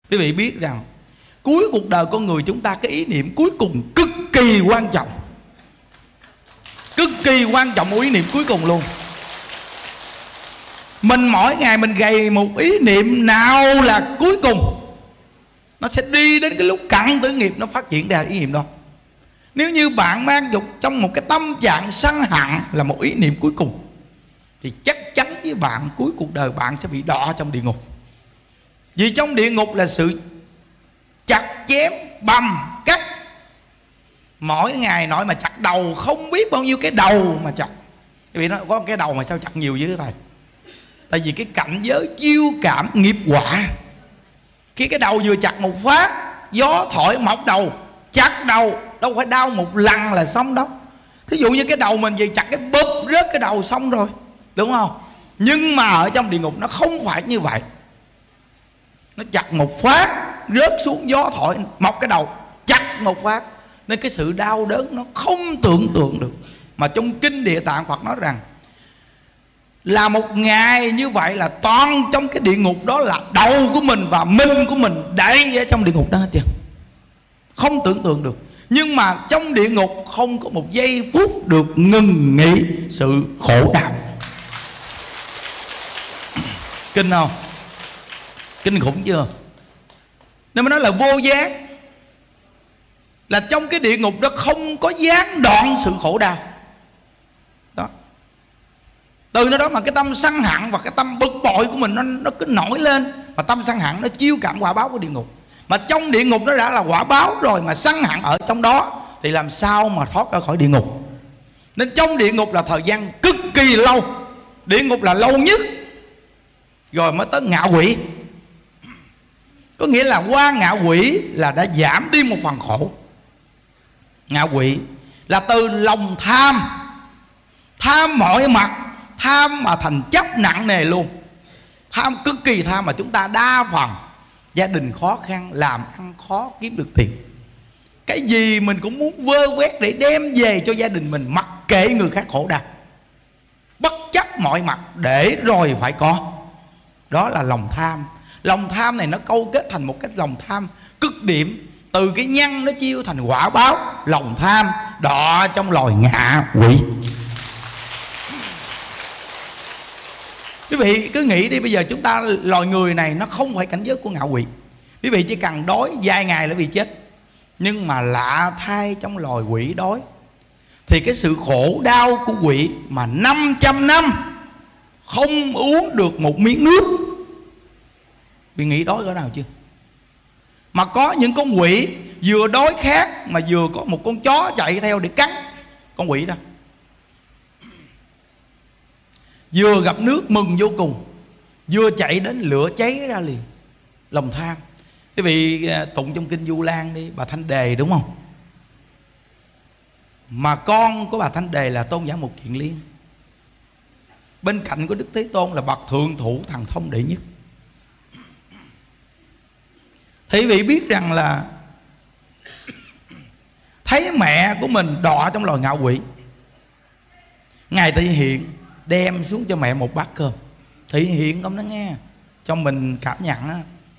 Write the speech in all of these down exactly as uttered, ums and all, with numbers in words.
Quý vị biết rằng cuối cuộc đời con người chúng ta, cái ý niệm cuối cùng cực kỳ quan trọng, cực kỳ quan trọng, một ý niệm cuối cùng luôn. Mình mỗi ngày mình gầy một ý niệm nào là cuối cùng, nó sẽ đi đến cái lúc cận tử nghiệp nó phát triển ra ý niệm đó. Nếu như bạn mang dục trong một cái tâm trạng sân hận là một ý niệm cuối cùng, thì chắc chắn với bạn cuối cuộc đời bạn sẽ bị đọa trong địa ngục. Vì trong địa ngục là sự chặt chém, bầm, cắt. Mỗi ngày nội mà chặt đầu không biết bao nhiêu cái đầu mà chặt. Quý vị nói có cái đầu mà sao chặt nhiều dữ thầy? Tại vì cái cảnh giới chiêu cảm nghiệp quả. Khi cái đầu vừa chặt một phát, gió thổi mọc đầu, chặt đầu, đâu phải đau một lần là xong đâu. Thí dụ như cái đầu mình về chặt cái bụp rớt cái đầu xong rồi, đúng không? Nhưng mà ở trong địa ngục nó không phải như vậy. Nó chặt một phát, rớt xuống, gió thổi mọc cái đầu, chặt một phát. Nên cái sự đau đớn nó không tưởng tượng được. Mà trong kinh Địa Tạng Phật nói rằng là một ngày như vậy là toàn trong cái địa ngục đó là đầu của mình và minh của mình đẩy ở trong địa ngục đó hết trơn. Không tưởng tượng được. Nhưng mà trong địa ngục không có một giây phút được ngừng nghỉ sự khổ đau. Kinh không? Kinh khủng chưa? Nên mới nói là vô gián. Là trong cái địa ngục đó không có gián đoạn sự khổ đau. Đó. Từ nó đó mà cái tâm sân hận và cái tâm bực bội của mình nó, nó cứ nổi lên. Mà tâm sân hận nó chiêu cảm quả báo của địa ngục. Mà trong địa ngục nó đã là quả báo rồi, mà sân hận ở trong đó thì làm sao mà thoát ra khỏi địa ngục. Nên trong địa ngục là thời gian cực kỳ lâu. Địa ngục là lâu nhất, rồi mới tới ngạ quỷ. Có nghĩa là qua ngạ quỷ là đã giảm đi một phần khổ. Ngạ quỷ là từ lòng tham, tham mọi mặt, tham mà thành chấp nặng nề luôn. Tham cực kỳ tham mà chúng ta đa phần gia đình khó khăn, làm ăn khó kiếm được tiền. Cái gì mình cũng muốn vơ vét để đem về cho gia đình mình, mặc kệ người khác khổ đau, bất chấp mọi mặt để rồi phải có. Đó là lòng tham. Lòng tham này nó câu kết thành một cái lòng tham cực điểm. Từ cái nhân nó chiêu thành quả báo. Lòng tham đọa trong loài ngạ quỷ. Quý vị cứ nghĩ đi, bây giờ chúng ta loài người này nó không phải cảnh giới của ngạ quỷ. Quý vị chỉ cần đói vài ngày là bị chết. Nhưng mà lạ thay trong loài quỷ đói thì cái sự khổ đau của quỷ mà năm trăm năm không uống được một miếng nước. Quý nghĩ đói cỡ nào chưa? Mà có những con quỷ vừa đói khát mà vừa có một con chó chạy theo để cắn con quỷ đó. Vừa gặp nước mừng vô cùng, vừa chạy đến lửa cháy ra liền. Lòng tham. Quý vị tụng trong kinh Du Lan đi, bà Thanh Đề đúng không? Mà con của bà Thanh Đề là Tôn giả Mục Kiền Liên. Bên cạnh của Đức Thế Tôn là bậc thượng thủ thần thông đệ nhất. Thì quý vị biết rằng là thấy mẹ của mình đọa trong loài ngạ quỷ, Ngài Thị Hiện đem xuống cho mẹ một bát cơm. Thị Hiện không nó nghe, cho mình cảm nhận á.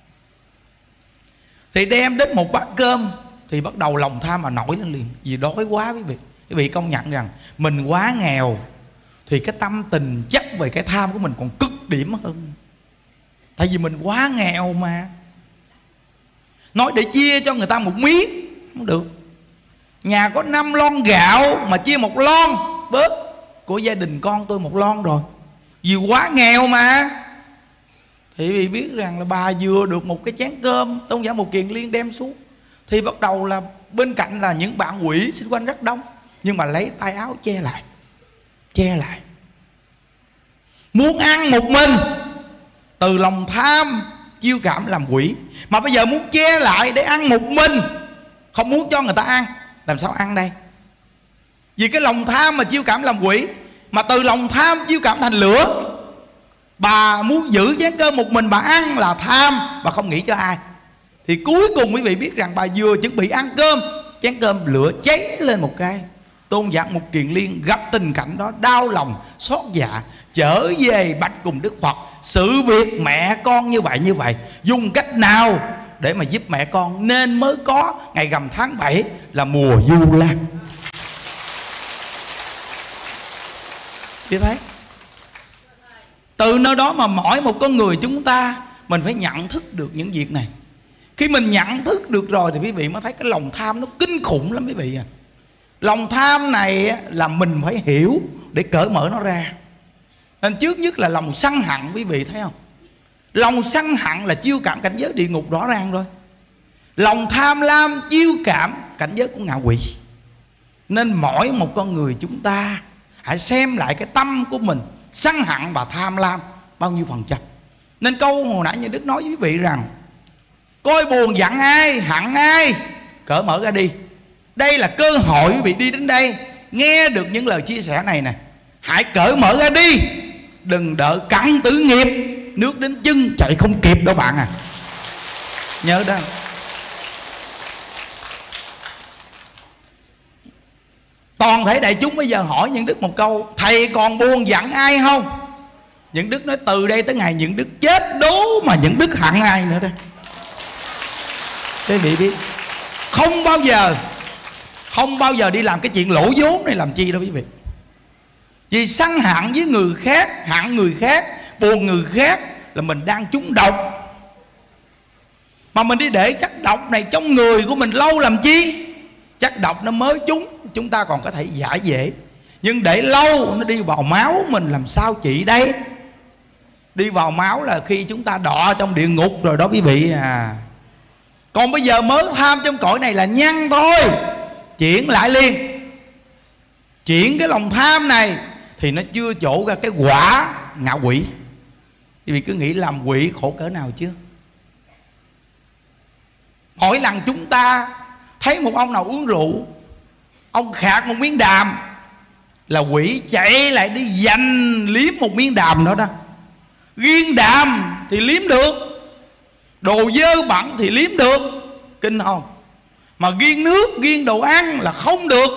Thì đem đến một bát cơm thì bắt đầu lòng tham mà nổi lên liền. Vì đói quá quý vị. Quý vị công nhận rằng mình quá nghèo thì cái tâm tình chấp về cái tham của mình còn cực điểm hơn. Tại vì mình quá nghèo mà. Nói để chia cho người ta một miếng không được. Nhà có năm lon gạo mà chia một lon bớt, của gia đình con tôi một lon rồi. Vì quá nghèo mà. Thì vì biết rằng là bà vừa được một cái chén cơm Tôn giả Mục Kiền Liên đem xuống, thì bắt đầu là bên cạnh là những bạn quỷ xung quanh rất đông, nhưng mà lấy tay áo che lại, che lại. Muốn ăn một mình, từ lòng tham chiêu cảm làm quỷ. Mà bây giờ muốn che lại để ăn một mình, không muốn cho người ta ăn, làm sao ăn đây? Vì cái lòng tham mà chiêu cảm làm quỷ, mà từ lòng tham chiêu cảm thành lửa. Bà muốn giữ chén cơm một mình bà ăn là tham, bà không nghĩ cho ai. Thì cuối cùng quý vị biết rằng bà vừa chuẩn bị ăn cơm, chén cơm lửa cháy lên một cái. Tôn giả Mục Kiền Liên gặp tình cảnh đó đau lòng xót dạ, trở về bạch cùng Đức Phật sự việc mẹ con như vậy như vậy, dùng cách nào để mà giúp mẹ con, nên mới có ngày rằm tháng bảy là mùa Vu Lan. Chị thấy từ nơi đó mà mỗi một con người chúng ta mình phải nhận thức được những việc này. Khi mình nhận thức được rồi thì quý vị mới thấy cái lòng tham nó kinh khủng lắm quý vị à. Lòng tham này là mình phải hiểu để cởi mở nó ra. Nên trước nhất là lòng sân hận, quý vị thấy không? Lòng sân hận là chiêu cảm cảnh giới địa ngục rõ ràng rồi. Lòng tham lam chiêu cảm cảnh giới của ngạ quỷ. Nên mỗi một con người chúng ta hãy xem lại cái tâm của mình, sân hận và tham lam bao nhiêu phần trăm. Nên câu hồi nãy như Đức nói với quý vị rằng coi buồn giận ai, hận ai, cởi mở ra đi. Đây là cơ hội quý vị đi đến đây nghe được những lời chia sẻ này nè. Hãy cởi mở ra đi, đừng đợi cắn tử nghiệp, nước đến chân chạy không kịp đâu bạn à. Nhớ đó. Toàn thể đại chúng bây giờ hỏi những Đức một câu: thầy còn buồn giận ai không? Những Đức nói từ đây tới ngày những Đức chết đố mà những Đức hận ai nữa đây. Quý vị biết không bao giờ Không bao giờ đi làm cái chuyện lỗ vốn này làm chi đâu quý vị. Vì sân hận với người khác, hận người khác, buồn người khác là mình đang trúng độc. Mà mình đi để chất độc này trong người của mình lâu làm chi? Chất độc nó mới trúng, chúng ta còn có thể giải dễ. Nhưng để lâu nó đi vào máu mình làm sao trị đây? Đi vào máu là khi chúng ta đọa trong địa ngục rồi đó quý vị à. Còn bây giờ mới tham trong cõi này là nhân thôi, chuyển lại liền. Chuyển cái lòng tham này thì nó chưa chỗ ra cái quả ngạ quỷ. Quý vị cứ nghĩ làm quỷ khổ cỡ nào chưa? Mỗi lần chúng ta thấy một ông nào uống rượu, ông khạc một miếng đàm là quỷ chạy lại đi giành liếm một miếng đàm đó đó. Riêng đàm thì liếm được, đồ dơ bẩn thì liếm được, kinh không? Mà riêng nước, riêng đồ ăn là không được.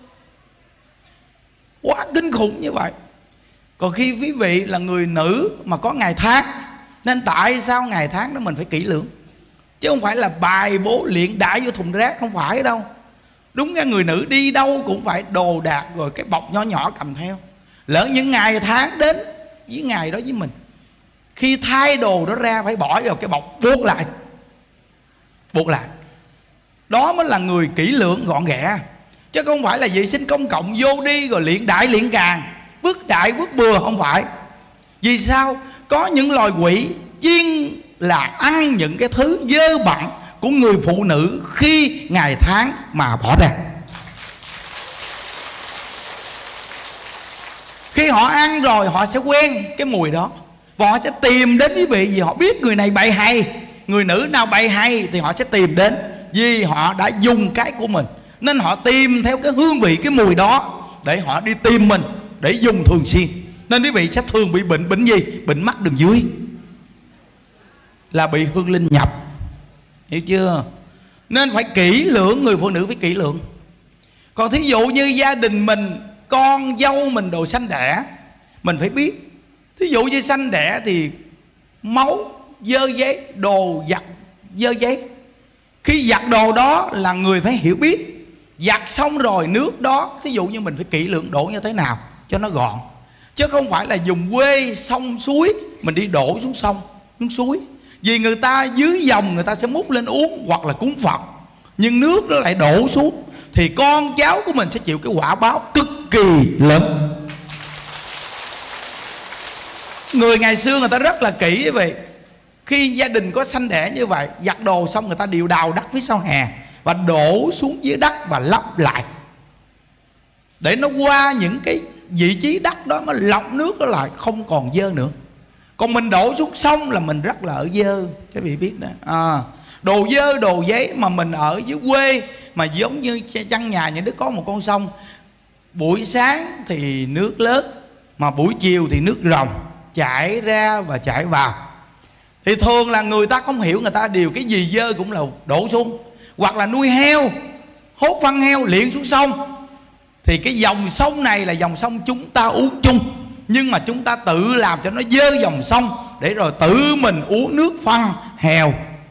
Quá kinh khủng như vậy. Còn khi quý vị là người nữ mà có ngày tháng, nên tại sao ngày tháng đó mình phải kỹ lưỡng, chứ không phải là bài bố luyện đại vô thùng rác, không phải đâu. Đúng ra người nữ đi đâu cũng phải đồ đạc rồi cái bọc nhỏ nhỏ cầm theo. Lỡ những ngày tháng đến với ngày đó với mình, khi thay đồ đó ra phải bỏ vào cái bọc buộc lại, buộc lại. Đó mới là người kỹ lưỡng gọn ghẽ. Chứ không phải là vệ sinh công cộng vô đi rồi luyện đại luyện càng, vứt đại vứt bừa, không phải. Vì sao? Có những loài quỷ chuyên là ăn những cái thứ dơ bẩn của người phụ nữ khi ngày tháng mà bỏ ra. Khi họ ăn rồi họ sẽ quen cái mùi đó, và họ sẽ tìm đến quý vị vì họ biết người này bày hay. Người nữ nào bày hay thì họ sẽ tìm đến, vì họ đã dùng cái của mình, nên họ tìm theo cái hương vị, cái mùi đó để họ đi tìm mình, để dùng thường xuyên. Nên quý vị sẽ thường bị bệnh. Bệnh gì? Bệnh mắt đường dưới, là bị hương linh nhập. Hiểu chưa? Nên phải kỹ lưỡng, người phụ nữ phải kỹ lưỡng. Còn thí dụ như gia đình mình, con dâu mình đồ sanh đẻ, mình phải biết. Thí dụ như sanh đẻ thì máu dơ giấy, đồ giặt dơ giấy. Khi giặt đồ đó là người phải hiểu biết. Giặt xong rồi nước đó, thí dụ như mình phải kỹ lưỡng đổ như thế nào cho nó gọn, chứ không phải là dùng quê sông suối mình đi đổ xuống sông xuống suối. Vì người ta dưới dòng người ta sẽ múc lên uống hoặc là cúng Phật, nhưng nước nó lại đổ xuống thì con cháu của mình sẽ chịu cái quả báo cực kỳ lớn. Người ngày xưa người ta rất là kỹ như vậy. Khi gia đình có sanh đẻ như vậy, giặt đồ xong người ta đều đào đất phía sau hè và đổ xuống dưới đất và lấp lại, để nó qua những cái vị trí đất đó, nó lọc nước nó lại không còn dơ nữa. Còn mình đổ xuống sông là mình rất là ở dơ, các vị biết đó à, đồ dơ đồ giấy. Mà mình ở dưới quê mà giống như căn nhà những đứa có một con sông, buổi sáng thì nước lớn mà buổi chiều thì nước ròng chảy ra và chảy vào, thì thường là người ta không hiểu, người ta đều cái gì dơ cũng là đổ xuống. Hoặc là nuôi heo, hốt phân heo liệng xuống sông, thì cái dòng sông này là dòng sông chúng ta uống chung, nhưng mà chúng ta tự làm cho nó dơ dòng sông để rồi tự mình uống nước phân heo.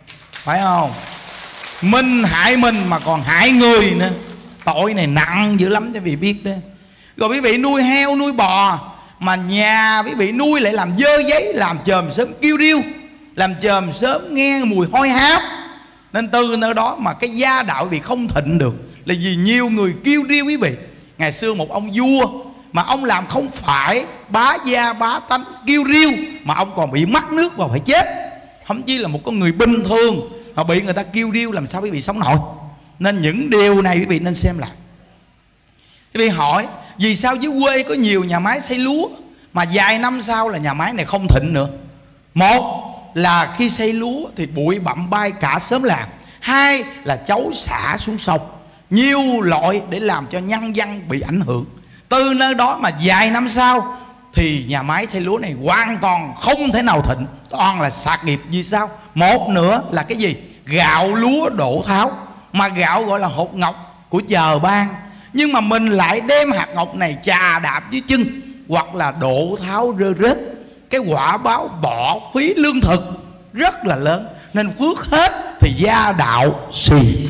phải không? Mình hại mình mà còn hại người nữa, tội này nặng dữ lắm cho quý vị biết đó. Rồi quý vị nuôi heo nuôi bò mà nhà quý vị nuôi lại làm dơ giấy, làm chòm sớm kêu riêu, làm chòm sớm nghe mùi hôi hám. Nên từ nơi đó mà cái gia đạo quý vị không thịnh được, là vì nhiều người kêu riêu quý vị. Ngày xưa một ông vua mà ông làm không phải, bá gia bá tánh kêu riêu, mà ông còn bị mắc nước và phải chết. Thậm chí là một con người bình thường mà bị người ta kêu riêu, làm sao quý vị sống nổi. Nên những điều này quý vị nên xem lại. Quý vị hỏi vì sao dưới quê có nhiều nhà máy xây lúa mà vài năm sau là nhà máy này không thịnh nữa? Một là khi xây lúa thì bụi bặm bay cả xóm làng. Hai là chấu xả xuống sông, nhiều loại để làm cho nhân dân bị ảnh hưởng. Từ nơi đó mà vài năm sau thì nhà máy xây lúa này hoàn toàn không thể nào thịnh, toàn là sạt nghiệp. Vì sao? Một nữa là cái gì? Gạo lúa đổ tháo, mà gạo gọi là hột ngọc của trời ban, nhưng mà mình lại đem hạt ngọc này chà đạp dưới chân, hoặc là đổ tháo rơi rớt. Cái quả báo bỏ phí lương thực rất là lớn, nên phước hết thì gia đạo suy.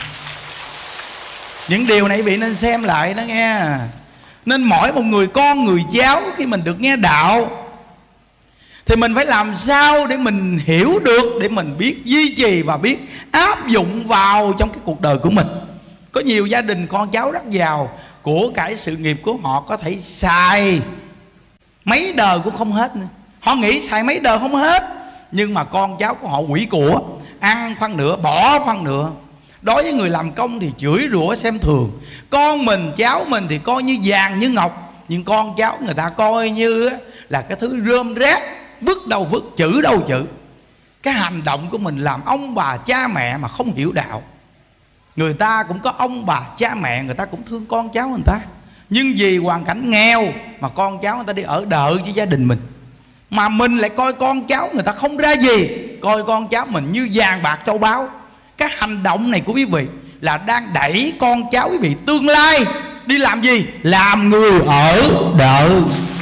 Những điều này bị nên xem lại đó nghe. Nên mỗi một người con người cháu khi mình được nghe đạo thì mình phải làm sao để mình hiểu được, để mình biết duy trì và biết áp dụng vào trong cái cuộc đời của mình. Có nhiều gia đình con cháu rất giàu, của cải sự nghiệp của họ có thể xài mấy đời cũng không hết nữa. Họ nghĩ xài mấy đời không hết, nhưng mà con cháu của họ quỷ của, ăn phân nửa bỏ phân nửa. Đối với người làm công thì chửi rủa xem thường. Con mình cháu mình thì coi như vàng như ngọc, nhưng con cháu người ta coi như là cái thứ rơm rác, vứt đâu vứt, chữ đâu chữ. Cái hành động của mình làm ông bà cha mẹ mà không hiểu đạo. Người ta cũng có ông bà cha mẹ, người ta cũng thương con cháu người ta, nhưng vì hoàn cảnh nghèo mà con cháu người ta đi ở đợi với gia đình mình, mà mình lại coi con cháu người ta không ra gì, coi con cháu mình như vàng bạc châu báu. Cái hành động này của quý vị là đang đẩy con cháu quý vị tương lai đi làm gì? Làm người ở đợi.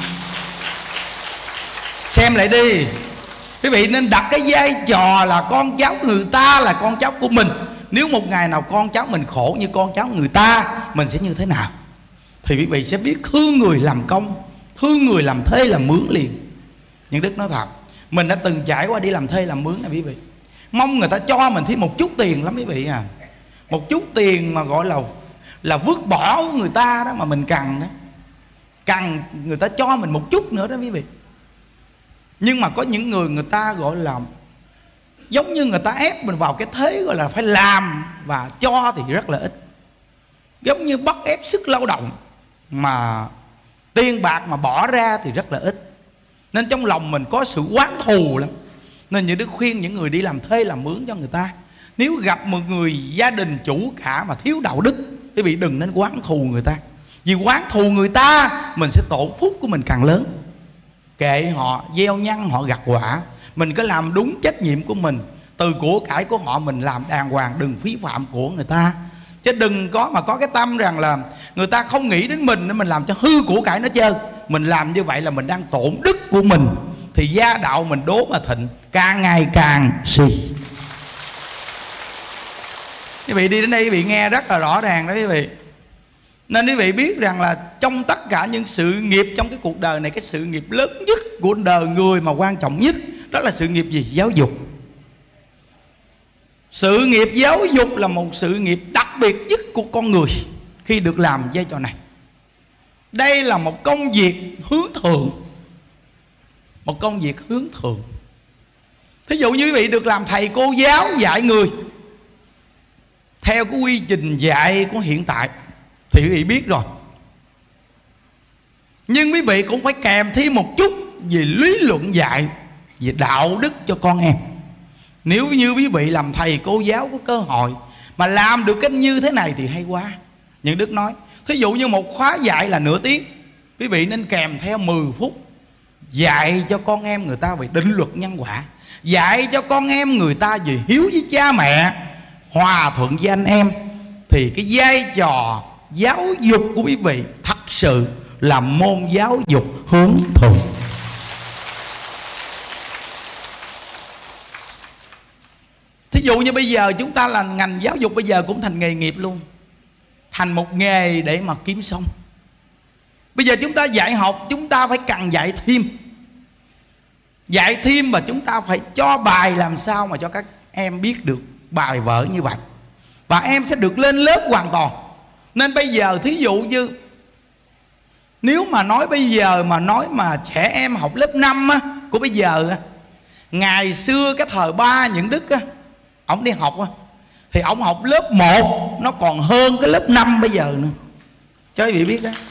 Xem lại đi. Quý vị nên đặt cái vai trò là con cháu người ta là con cháu của mình. Nếu một ngày nào con cháu mình khổ như con cháu người ta, mình sẽ như thế nào? Thì quý vị sẽ biết thương người làm công, thương người làm thuê làm mướn liền. Nhưng Đức nói thật, mình đã từng trải qua đi làm thuê làm mướn này quý vị. Mong người ta cho mình thêm một chút tiền lắm quý vị à. Một chút tiền mà gọi là là vứt bỏ người ta đó, mà mình cần đó, cần người ta cho mình một chút nữa đó quý vị. Nhưng mà có những người người ta gọi là giống như người ta ép mình vào cái thế gọi là phải làm và cho thì rất là ít. Giống như bắt ép sức lao động mà tiền bạc mà bỏ ra thì rất là ít. Nên trong lòng mình có sự oán thù lắm. Nên như Đức khuyên những người đi làm thuê làm mướn cho người ta, nếu gặp một người gia đình chủ cả mà thiếu đạo đức, quý vị đừng nên oán thù người ta. Vì oán thù người ta, mình sẽ tổ phúc của mình càng lớn. Kệ họ, gieo nhân họ gặt quả. Mình cứ làm đúng trách nhiệm của mình. Từ của cải của họ mình làm đàng hoàng, đừng phí phạm của người ta. Chứ đừng có mà có cái tâm rằng là người ta không nghĩ đến mình nên mình làm cho hư của cải nó chơi. Mình làm như vậy là mình đang tổn đức của mình, thì gia đạo mình đố mà thịnh, càng ngày càng suy. Quý vị đi đến đây quý vị nghe rất là rõ ràng đó quý vị. Nên quý vị biết rằng là trong tất cả những sự nghiệp trong cái cuộc đời này, cái sự nghiệp lớn nhất của đời người mà quan trọng nhất đó là sự nghiệp gì? Giáo dục. Sự nghiệp giáo dục là một sự nghiệp đặc biệt nhất của con người khi được làm vai trò này. Đây là một công việc hướng thượng. Một công việc hướng thượng. Thí dụ như quý vị được làm thầy cô giáo dạy người theo cái quy trình dạy của hiện tại thì quý vị biết rồi. Nhưng quý vị cũng phải kèm thêm một chút về lý luận dạy, về đạo đức cho con em. Nếu như quý vị làm thầy cô giáo có cơ hội mà làm được cái như thế này thì hay quá. Nhưng Đức nói, thí dụ như một khóa dạy là nửa tiếng, quý vị nên kèm theo mười phút dạy cho con em người ta về định luật nhân quả, dạy cho con em người ta về hiếu với cha mẹ, hòa thuận với anh em. Thì cái vai trò giáo dục của quý vị thật sự là môn giáo dục hướng thượng. Thí Thí dụ như bây giờ chúng ta là ngành giáo dục, bây giờ cũng thành nghề nghiệp luôn, thành một nghề để mà kiếm sống. Bây giờ chúng ta dạy học, chúng ta phải cần dạy thêm. Dạy thêm và chúng ta phải cho bài làm sao mà cho các em biết được bài vở như vậy, và em sẽ được lên lớp hoàn toàn. Nên bây giờ thí dụ như nếu mà nói bây giờ mà nói mà trẻ em học lớp năm á, của bây giờ á, ngày xưa cái thời ba những Đức á, ông đi học á, thì ông học lớp một nó còn hơn cái lớp năm bây giờ nữa, cho quý vị biết đó.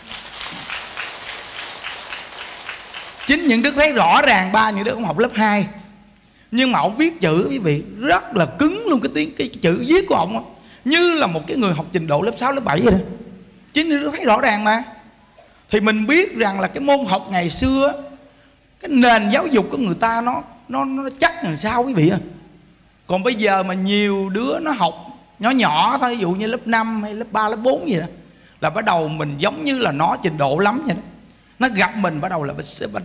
Chính những Đức thấy rõ ràng ba những Đức ông học lớp hai, nhưng mà ông viết chữ quý vị rất là cứng luôn. Cái tiếng cái chữ viết của ông á, như là một cái người học trình độ lớp sáu, lớp bảy vậy đó. Chính những Đức thấy rõ ràng mà. Thì mình biết rằng là cái môn học ngày xưa, cái nền giáo dục của người ta nó nó, nó chắc làm sao quý vị ơi. Còn bây giờ mà nhiều đứa nó học nhỏ nhỏ thôi, ví dụ như lớp năm hay lớp ba, lớp bốn gì đó, là bắt đầu mình giống như là nó trình độ lắm vậy đó. Nó gặp mình bắt đầu là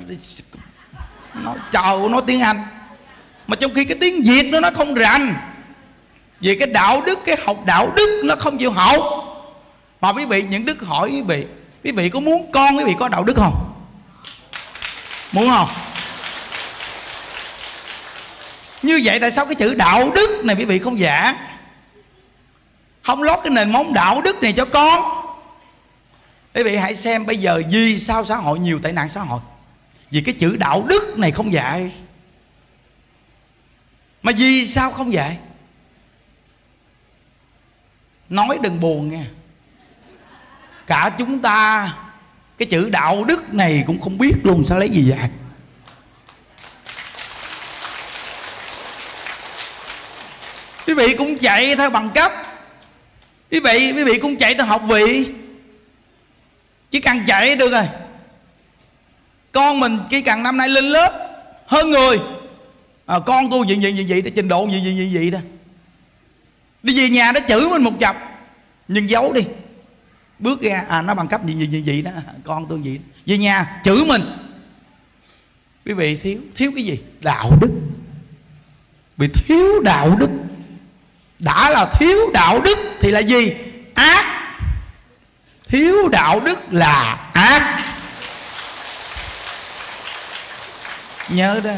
nó chào nói tiếng Anh, mà trong khi cái tiếng Việt nó nó không rành. Vì cái đạo đức, cái học đạo đức nó không chịu học. Mà quý vị, những Đức hỏi quý vị, quý vị có muốn con quý vị có đạo đức không? Muốn không? Như vậy tại sao cái chữ đạo đức này quý vị không giảng, không lót cái nền móng đạo đức này cho con? Quý vị hãy xem bây giờ vì sao xã hội nhiều tệ nạn xã hội, vì cái chữ đạo đức này không dạy. Mà vì sao không dạy? Nói đừng buồn nha, cả chúng ta cái chữ đạo đức này cũng không biết luôn, sao lấy gì dạy? Quý vị cũng chạy theo bằng cấp, quý vị quý vị cũng chạy theo học vị, chỉ cần chạy được rồi. Con mình chỉ cần năm nay lên lớp hơn người, à, con tôi gì gì gì gì trình độ gì gì gì gì đó, đi về nhà nó chửi mình một chập, nhưng giấu đi, bước ra à nó bằng cấp gì gì gì gì đó, con tôi gì đó. Về nhà chửi mình. Quý vị thiếu thiếu cái gì? Đạo đức. Vì thiếu đạo đức, đã là thiếu đạo đức thì là gì? Ác. Thiếu đạo đức là ác. Nhớ đó.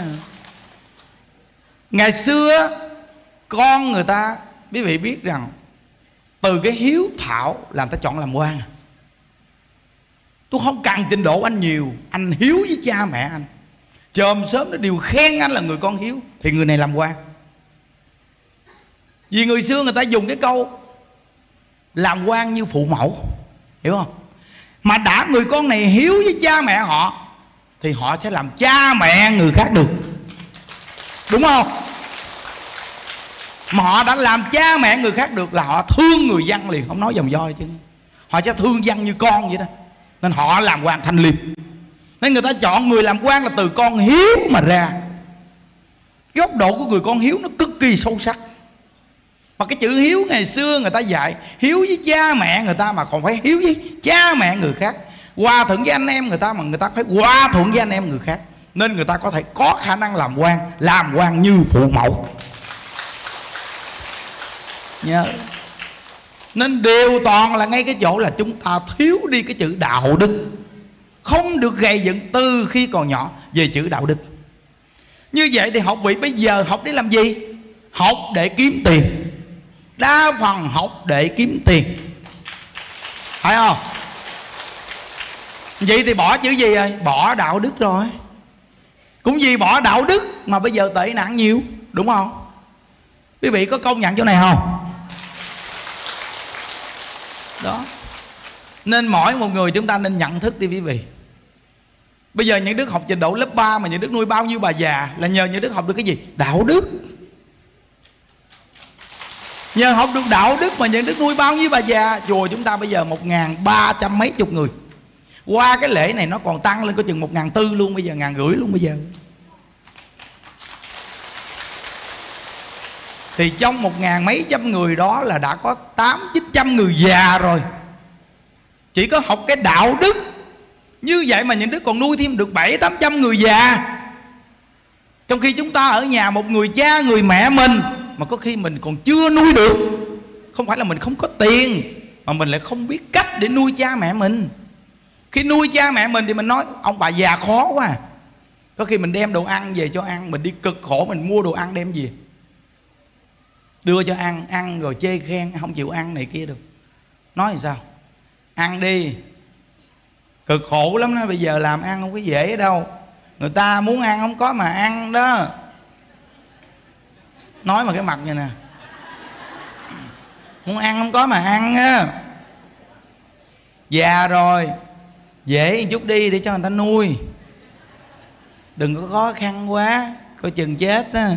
Ngày xưa con người ta, quý vị biết rằng từ cái hiếu thảo làm ta chọn làm quan. Tôi không cần trình độ anh nhiều, anh hiếu với cha mẹ anh, chòm sớm nó đều khen anh là người con hiếu, thì người này làm quan. Vì người xưa người ta dùng cái câu làm quan như phụ mẫu, hiểu không? Mà đã người con này hiếu với cha mẹ họ thì họ sẽ làm cha mẹ người khác được, đúng không? Mà họ đã làm cha mẹ người khác được là họ thương người dân liền, không nói dòng voi chứ. Họ sẽ thương dân như con vậy đó. Nên họ làm quan thanh liêm. Nên người ta chọn người làm quan là từ con hiếu mà ra. Góc độ của người con hiếu nó cực kỳ sâu sắc. Mà cái chữ hiếu ngày xưa người ta dạy hiếu với cha mẹ người ta, mà còn phải hiếu với cha mẹ người khác, hòa thuận với anh em người ta, mà người ta phải hòa thuận với anh em người khác. Nên người ta có thể có khả năng làm quan, làm quan như phụ mẫu. Nhớ. Nên đều toàn là ngay cái chỗ là chúng ta thiếu đi cái chữ đạo đức, không được gầy dựng từ khi còn nhỏ về chữ đạo đức. Như vậy thì học vị bây giờ học để làm gì? Học để kiếm tiền. Đa phần học để kiếm tiền, phải không? Vậy thì bỏ chữ gì rồi? Bỏ đạo đức rồi. Cũng vì bỏ đạo đức mà bây giờ tệ nạn nhiều, đúng không? Quý vị có công nhận chỗ này không? Đó. Nên mỗi một người chúng ta nên nhận thức đi quý vị. Bây giờ những Đức học trình độ lớp ba mà những Đức nuôi bao nhiêu bà già là nhờ những Đức học được cái gì? Đạo đức. Nhờ học được đạo đức mà những Đức nuôi bao nhiêu bà già. Chùa chúng ta bây giờ một ngàn ba trăm mấy chục người. Qua cái lễ này nó còn tăng lên có chừng một ngàn tư luôn, bây giờ ngàn rưỡi luôn bây giờ. Thì trong một ngàn mấy trăm người đó là đã có tám chín trăm người già rồi. Chỉ có học cái đạo đức như vậy mà những đứa còn nuôi thêm được bảy tám trăm người già. Trong khi chúng ta ở nhà một người cha người mẹ mình mà có khi mình còn chưa nuôi được. Không phải là mình không có tiền, mà mình lại không biết cách để nuôi cha mẹ mình. Khi nuôi cha mẹ mình thì mình nói ông bà già khó quá à. Có khi mình đem đồ ăn về cho ăn, mình đi cực khổ mình mua đồ ăn đem về đưa cho ăn, ăn rồi chê khen không chịu ăn này kia được. Nói thì sao? Ăn đi, cực khổ lắm đó, bây giờ làm ăn không có dễ đâu. Người ta muốn ăn không có mà ăn đó. Nói mà cái mặt như nè, muốn ăn không có mà ăn á. Già rồi dễ một chút đi để cho người ta nuôi, đừng có khó khăn quá, coi chừng chết á.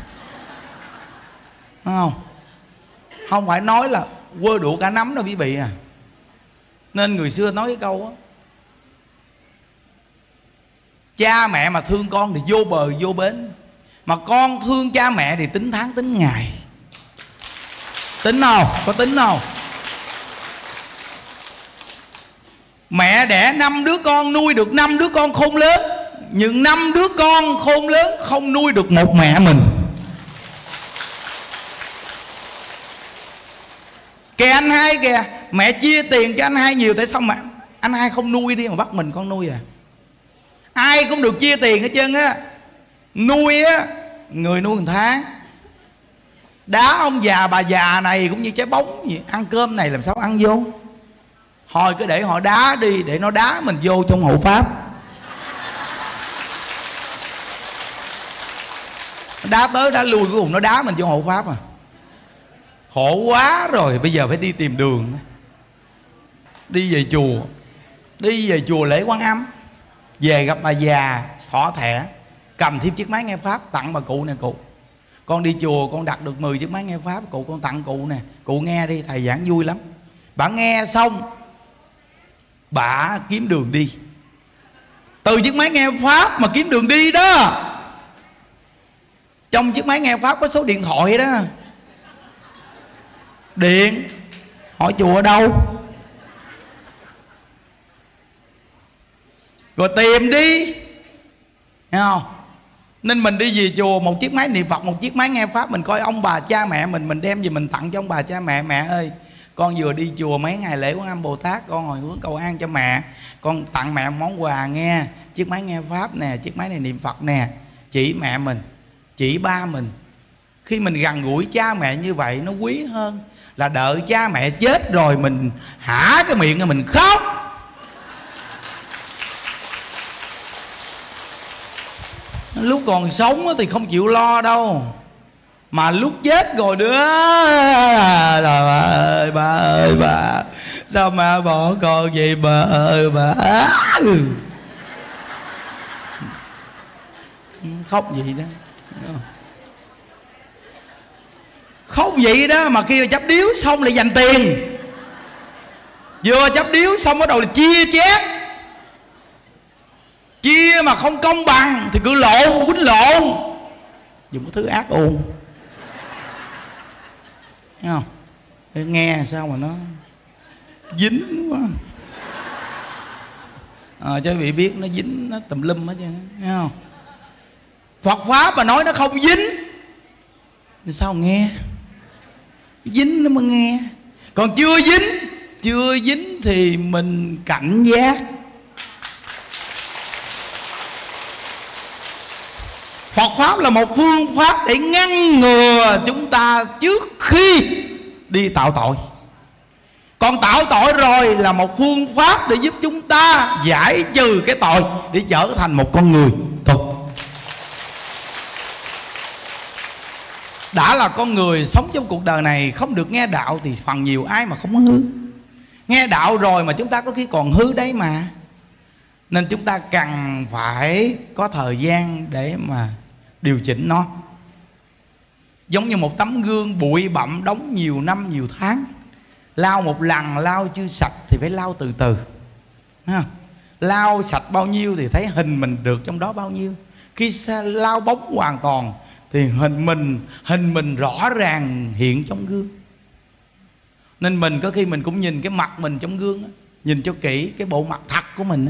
Đúng không? Không phải nói là quơ đũa cả nắm đâu quý vị à. Nên người xưa nói cái câu á, cha mẹ mà thương con thì vô bờ vô bến, mà con thương cha mẹ thì tính tháng tính ngày. Tính không? Có tính không? Mẹ đẻ năm đứa con nuôi được năm đứa con khôn lớn, nhưng năm đứa con khôn lớn không nuôi được một mẹ mình. Kìa anh hai kìa, mẹ chia tiền cho anh hai nhiều, tại sao mà anh hai không nuôi đi mà bắt mình con nuôi à? Ai cũng được chia tiền hết trơn á. Nuôi á, người nuôi một tháng. Đá ông già bà già này cũng như trái bóng vậy. Ăn cơm này làm sao ăn vô? Thôi cứ để họ đá đi, để nó đá mình vô trong hộ pháp. Đá tới đá lui cuối cùng nó đá mình vô hộ pháp à. Khổ quá rồi, bây giờ phải đi tìm đường. Đi về chùa, đi về chùa lễ Quan Âm, về gặp bà già thỏ thẻ, cầm thêm chiếc máy nghe pháp tặng bà cụ nè. Cụ, con đi chùa con đặt được mười chiếc máy nghe pháp, cụ con tặng cụ nè, cụ nghe đi, thầy giảng vui lắm. Bà nghe xong bà kiếm đường đi. Từ chiếc máy nghe pháp mà kiếm đường đi đó. Trong chiếc máy nghe pháp có số điện thoại đó. Điện, hỏi chùa ở đâu, rồi tìm đi, thấy không? Nên mình đi về chùa, một chiếc máy niệm Phật, một chiếc máy nghe pháp, mình coi ông bà cha mẹ mình, mình đem về mình tặng cho ông bà cha mẹ. Mẹ ơi, con vừa đi chùa mấy ngày lễ Quan Âm Bồ Tát, con hồi hướng cầu an cho mẹ, con tặng mẹ một món quà nghe, chiếc máy nghe pháp nè, chiếc máy này niệm Phật nè. Chỉ mẹ mình, chỉ ba mình. Khi mình gần gũi cha mẹ như vậy nó quý hơn là đợi cha mẹ chết rồi mình hả cái miệng rồi mình khóc. Lúc còn sống thì không chịu lo đâu, mà lúc chết rồi nữa, trời ơi bà ơi bà, sao mà bỏ con vậy bà ơi bà. Khóc gì đó, khóc vậy đó. Mà khi mà chấp điếu xong lại dành tiền, vừa chấp điếu xong bắt đầu là chia chét, chia mà không công bằng thì cứ lộn, quýnh lộn, dùng cái thứ ác ôn. Thấy không? Nghe sao mà nó dính quá à, cho vị biết nó dính, nó tùm lum hết trơn. Thấy không? Phật pháp mà nói nó không dính thì sao nghe? Dính nó mới nghe. Còn chưa dính, chưa dính thì mình cảnh giác. Phật pháp là một phương pháp để ngăn ngừa chúng ta trước khi đi tạo tội. Còn tạo tội rồi là một phương pháp để giúp chúng ta giải trừ cái tội, để trở thành một con người tốt. Đã là con người sống trong cuộc đời này không được nghe đạo thì phần nhiều ai mà không hư. Nghe đạo rồi mà chúng ta có khi còn hư đấy mà. Nên chúng ta cần phải có thời gian để mà điều chỉnh nó. Giống như một tấm gương bụi bặm đóng nhiều năm nhiều tháng, lau một lần lau chưa sạch thì phải lau từ từ. Lau sạch bao nhiêu thì thấy hình mình được trong đó bao nhiêu. Khi lau bóng hoàn toàn thì hình mình hình mình rõ ràng hiện trong gương. Nên mình có khi mình cũng nhìn cái mặt mình trong gương đó, nhìn cho kỹ cái bộ mặt thật của mình đó.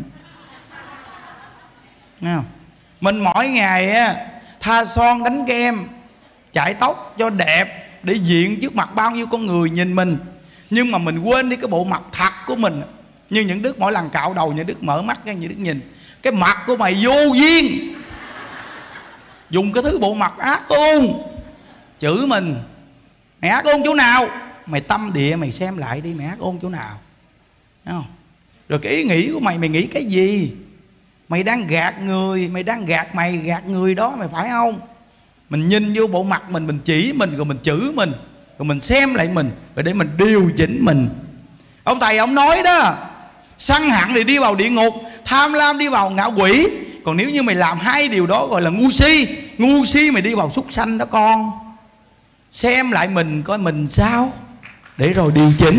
Nghe không? Mình mỗi ngày á, tha son đánh kem, chải tóc cho đẹp để diện trước mặt bao nhiêu con người nhìn mình, nhưng mà mình quên đi cái bộ mặt thật của mình. Như những Đức mỗi lần cạo đầu, những Đức mở mắt ra, những Đức nhìn cái mặt của mày vô duyên, dùng cái thứ bộ mặt ác ôn chửi mình. Mày ác ôn chỗ nào? Mày tâm địa mày xem lại đi, mày ác ôn chỗ nào? Thấy không? Rồi cái ý nghĩ của mày, mày nghĩ cái gì? Mày đang gạt người, mày đang gạt mày gạt người đó, mày phải không? Mình nhìn vô bộ mặt mình, mình chỉ mình, rồi mình chửi mình, rồi mình xem lại mình, rồi để mình điều chỉnh mình. Ông thầy ông nói đó, sân hận thì đi vào địa ngục, tham lam đi vào ngạ quỷ. Còn nếu như mày làm hai điều đó gọi là ngu si. Ngu si mày đi vào súc sanh đó con. Xem lại mình coi mình sao, để rồi điều chỉnh.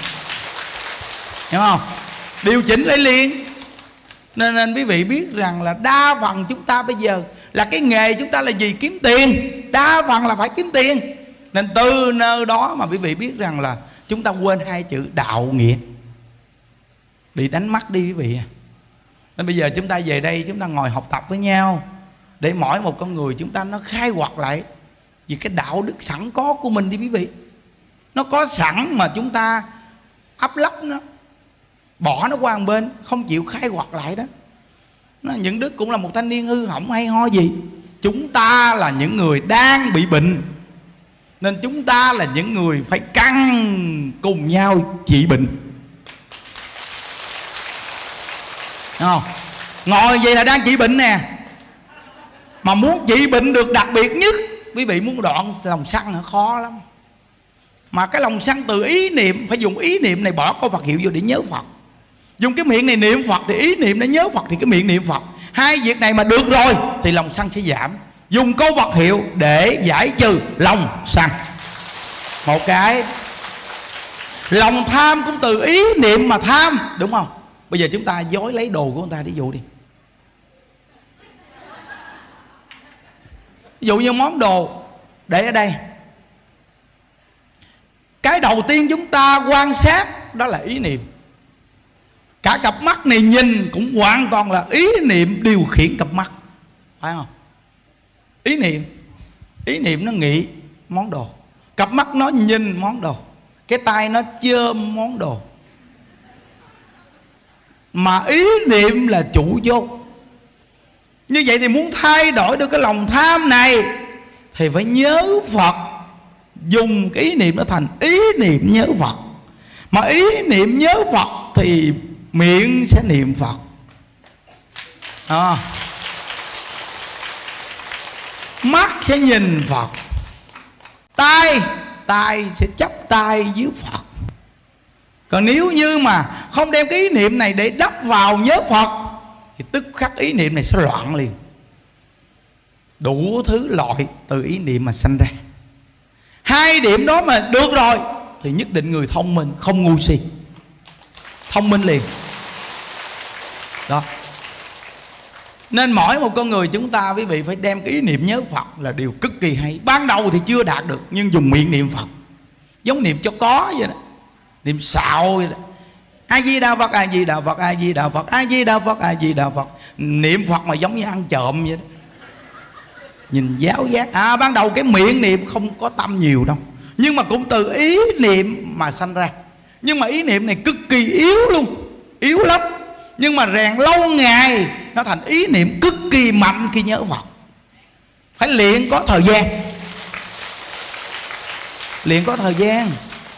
Hiểu không? Điều chỉnh lại liền. Nên, nên quý vị biết rằng là đa phần chúng ta bây giờ là cái nghề chúng ta là gì? Kiếm tiền. Đa phần là phải kiếm tiền. Nên từ nơi đó mà quý vị biết rằng là chúng ta quên hai chữ đạo nghĩa. Bị đánh mất đi quý vị. Nên bây giờ chúng ta về đây, chúng ta ngồi học tập với nhau, để mỗi một con người chúng ta nó khai quật lại vì cái đạo đức sẵn có của mình đi quý vị. Nó có sẵn mà chúng ta ấp lấp nó, bỏ nó qua một bên, không chịu khai quật lại đó. Nó, những Đức cũng là một thanh niên hư hỏng hay ho gì. Chúng ta là những người đang bị bệnh, nên chúng ta là những người phải căng cùng nhau trị bệnh. Đúng không? Ngồi vậy là đang trị bệnh nè. Mà muốn trị bệnh được đặc biệt nhất, quý vị muốn đoạn lòng sân nó khó lắm. Mà cái lòng sân từ ý niệm, phải dùng ý niệm này bỏ câu Phật hiệu vô để nhớ Phật. Dùng cái miệng này niệm Phật thì ý niệm để nhớ Phật, thì cái miệng niệm Phật. Hai việc này mà được rồi thì lòng sân sẽ giảm. Dùng câu Phật hiệu để giải trừ lòng sân. Một cái. Lòng tham cũng từ ý niệm mà tham, đúng không? Bây giờ chúng ta dối lấy đồ của người ta, ví dụ đi. Ví dụ như món đồ để ở đây, cái đầu tiên chúng ta quan sát đó là ý niệm. Cả cặp mắt này nhìn cũng hoàn toàn là ý niệm điều khiển cặp mắt, phải không? Ý niệm. Ý niệm nó nghĩ món đồ, cặp mắt nó nhìn món đồ, cái tay nó chôm món đồ. Mà ý niệm là chủ vô. Như vậy thì muốn thay đổi được cái lòng tham này thì phải nhớ Phật. Dùng cái ý niệm nó thành ý niệm nhớ Phật. Mà ý niệm nhớ Phật thì miệng sẽ niệm Phật à. Mắt sẽ nhìn Phật. Tai Tai sẽ chắp tay với Phật. Còn nếu như mà không đem cái ý niệm này để đắp vào nhớ Phật thì tức khắc ý niệm này sẽ loạn liền. Đủ thứ loại từ ý niệm mà sanh ra. Hai điểm đó mà được rồi thì nhất định người thông minh, không ngu si. Thông minh liền. Đó. Nên mỗi một con người chúng ta quý vị phải đem cái ý niệm nhớ Phật là điều cực kỳ hay. Ban đầu thì chưa đạt được, nhưng dùng miệng niệm Phật giống niệm cho có vậy đó. Niệm xạo vậy đó. A Di Đà Phật, A Di Đà Phật, A Di Đà Phật, A Di Đà Phật, A Di Đà Phật. Niệm Phật mà giống như ăn trộm vậy đó. Nhìn giáo giác. À ban đầu cái miệng niệm không có tâm nhiều đâu, nhưng mà cũng từ ý niệm mà sanh ra. Nhưng mà ý niệm này cực kỳ yếu luôn, yếu lắm. Nhưng mà rèn lâu ngày nó thành ý niệm cực kỳ mạnh khi nhớ Phật. Phải luyện có thời gian. Luyện có thời gian.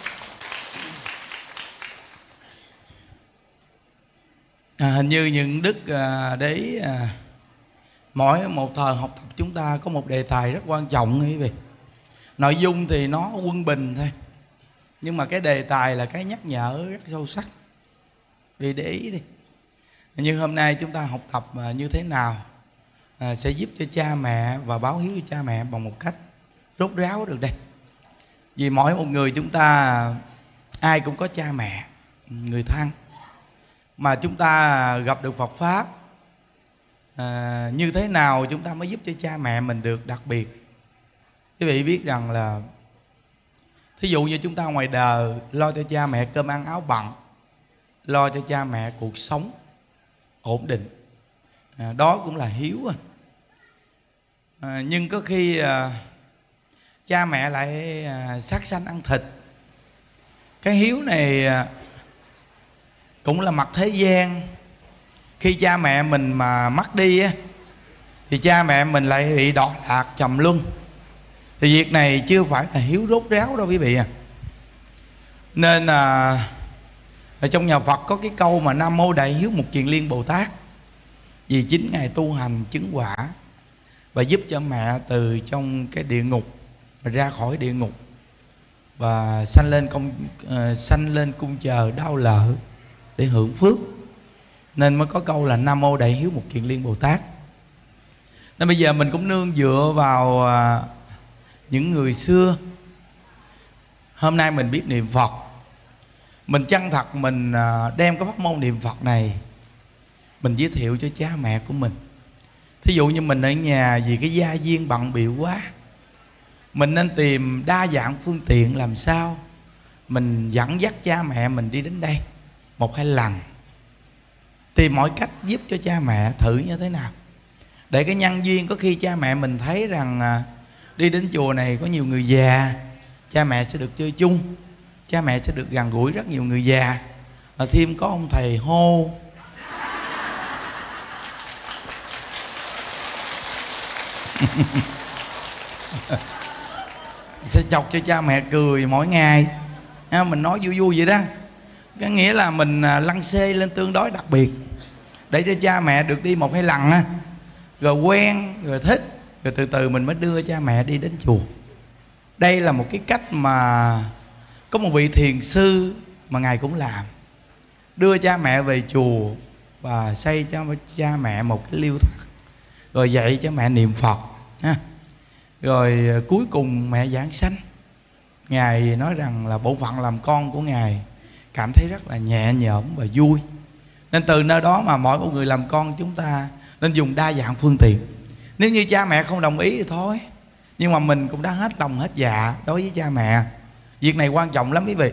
À, hình như những Đức à, để à, mỗi một thời học tập chúng ta có một đề tài rất quan trọng quý vị. Nội dung thì nó quân bình thôi, nhưng mà cái đề tài là cái nhắc nhở rất sâu sắc. Vì để ý đi. Như hôm nay chúng ta học tập à, như thế nào à, sẽ giúp cho cha mẹ và báo hiếu cho cha mẹ bằng một cách rốt ráo được đây. Vì mỗi một người chúng ta ai cũng có cha mẹ, người thân. Mà chúng ta gặp được Phật Pháp à, như thế nào chúng ta mới giúp cho cha mẹ mình được đặc biệt. Quý vị biết rằng là thí dụ như chúng ta ngoài đời lo cho cha mẹ cơm ăn áo bận, lo cho cha mẹ cuộc sống ổn định, à, đó cũng là hiếu à. À, nhưng có khi à, cha mẹ lại à, sát sanh ăn thịt. Cái hiếu này à, cũng là mặt thế gian. Khi cha mẹ mình mà mất đi á, thì cha mẹ mình lại bị đọa lạc trầm luân. Thì việc này chưa phải là hiếu rốt ráo đâu quý vị à. Nên à, ở trong nhà Phật có cái câu mà Nam Mô Đại Hiếu Mục Kiền Liên Bồ Tát, vì chính Ngài tu hành chứng quả và giúp cho mẹ từ trong cái địa ngục mà ra khỏi địa ngục và sanh lên công uh, sanh lên cung chờ đau lợi để hưởng phước. Nên mới có câu là Nam Mô Đại Hiếu Mục Kiền Liên Bồ Tát. Nên bây giờ mình cũng nương dựa vào uh, những người xưa. Hôm nay mình biết niệm Phật, mình chân thật mình uh, đem cái pháp môn niệm Phật này mình giới thiệu cho cha mẹ của mình. Thí dụ như mình ở nhà vì cái gia viên bận bịu quá, mình nên tìm đa dạng phương tiện làm sao mình dẫn dắt cha mẹ mình đi đến đây một hai lần, tìm mọi cách giúp cho cha mẹ thử như thế nào. Để cái nhân duyên có khi cha mẹ mình thấy rằng à, đi đến chùa này có nhiều người già, cha mẹ sẽ được chơi chung, cha mẹ sẽ được gần gũi rất nhiều người già. Và thêm có ông thầy hô sẽ chọc cho cha mẹ cười mỗi ngày. Mình nói vui vui vậy đó. Cái nghĩa là mình lăn xê lên tương đối đặc biệt, để cho cha mẹ được đi một hai lần á, rồi quen, rồi thích, rồi từ từ mình mới đưa cha mẹ đi đến chùa. Đây là một cái cách mà có một vị thiền sư mà Ngài cũng làm, đưa cha mẹ về chùa và xây cho cha mẹ một cái liêu thất, rồi dạy cho mẹ niệm Phật ha. Rồi cuối cùng mẹ giảng sanh. Ngài nói rằng là bổn phận làm con của Ngài cảm thấy rất là nhẹ nhõm và vui. Nên từ nơi đó mà mỗi một người làm con chúng ta nên dùng đa dạng phương tiện. Nếu như cha mẹ không đồng ý thì thôi, nhưng mà mình cũng đã hết lòng hết dạ đối với cha mẹ. Việc này quan trọng lắm quý vị.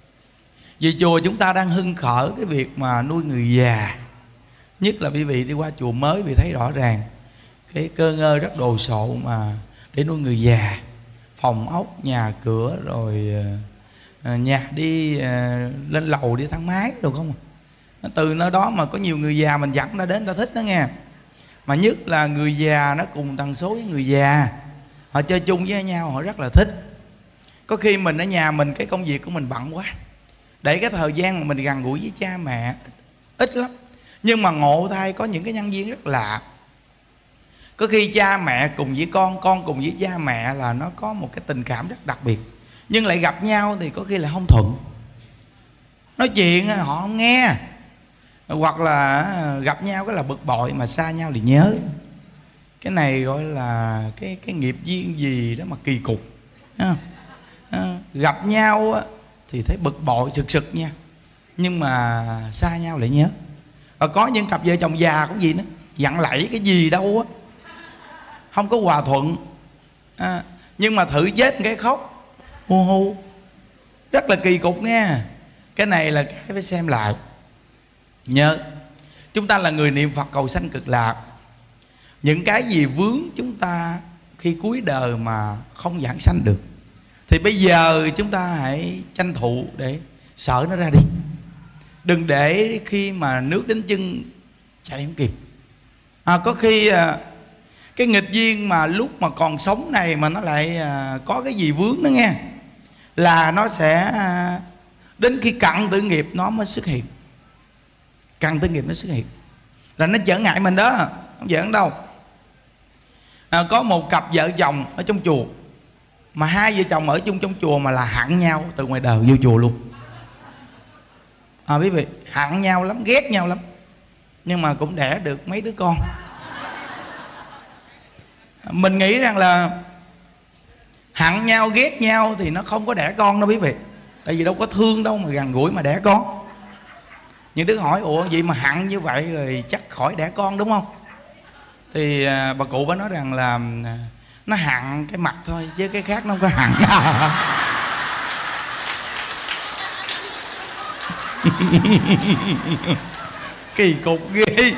Vì chùa chúng ta đang hưng khởi cái việc mà nuôi người già. Nhất là quý vị đi qua chùa mới vì thấy rõ ràng cái cơ ngơ rất đồ sộ mà để nuôi người già. Phòng ốc, nhà cửa, rồi uh, nhà đi uh, lên lầu đi thang máy được không? Từ nơi đó mà có nhiều người già mình dẫn ta đến ta thích đó nghe. Mà nhất là người già nó cùng tần số với người già, họ chơi chung với nhau họ rất là thích. Có khi mình ở nhà mình cái công việc của mình bận quá, để cái thời gian mà mình gần gũi với cha mẹ ít lắm. Nhưng mà ngộ thay có những cái nhân viên rất lạ. Có khi cha mẹ cùng với con, con cùng với cha mẹ là nó có một cái tình cảm rất đặc biệt, nhưng lại gặp nhau thì có khi là không thuận. Nói chuyện họ không nghe, hoặc là gặp nhau cái là bực bội, mà xa nhau thì nhớ. Cái này gọi là cái, cái nghiệp duyên gì đó mà kỳ cục. À, à, gặp nhau thì thấy bực bội sực sực nha, nhưng mà xa nhau lại nhớ. Và có những cặp vợ chồng già cũng gì nữa, dặn lẫy cái gì đâu á, không có hòa thuận. À, nhưng mà thử chết cái khóc hu hu, rất là kỳ cục nha. Cái này là cái phải xem lại. Nhớ chúng ta là người niệm Phật cầu sanh cực lạc. Những cái gì vướng chúng ta khi cuối đời mà không giảng sanh được, thì bây giờ chúng ta hãy tranh thủ để sợ nó ra đi. Đừng để khi mà nước đến chân chạy không kịp. À, có khi à, cái nghịch duyên mà lúc mà còn sống này mà nó lại à, có cái gì vướng đó nghe, là nó sẽ à, đến khi cận tử nghiệp nó mới xuất hiện. Cận tử nghiệp nó xuất hiện là nó trở ngại mình đó, không giỡn đâu. À, có một cặp vợ chồng ở trong chùa, mà hai vợ chồng ở chung trong chùa mà là hận nhau từ ngoài đời vô chùa luôn. À quý vị, hận nhau lắm, ghét nhau lắm, nhưng mà cũng đẻ được mấy đứa con. Mình nghĩ rằng là hận nhau, ghét nhau thì nó không có đẻ con đâu quý vị. Tại vì đâu có thương đâu mà gần gũi mà đẻ con. Những đứa hỏi ủa vậy mà hận như vậy rồi chắc khỏi đẻ con đúng không? Thì à, bà cụ bà nói rằng là nó hận cái mặt thôi chứ cái khác nó không có hận. Kỳ cục ghê.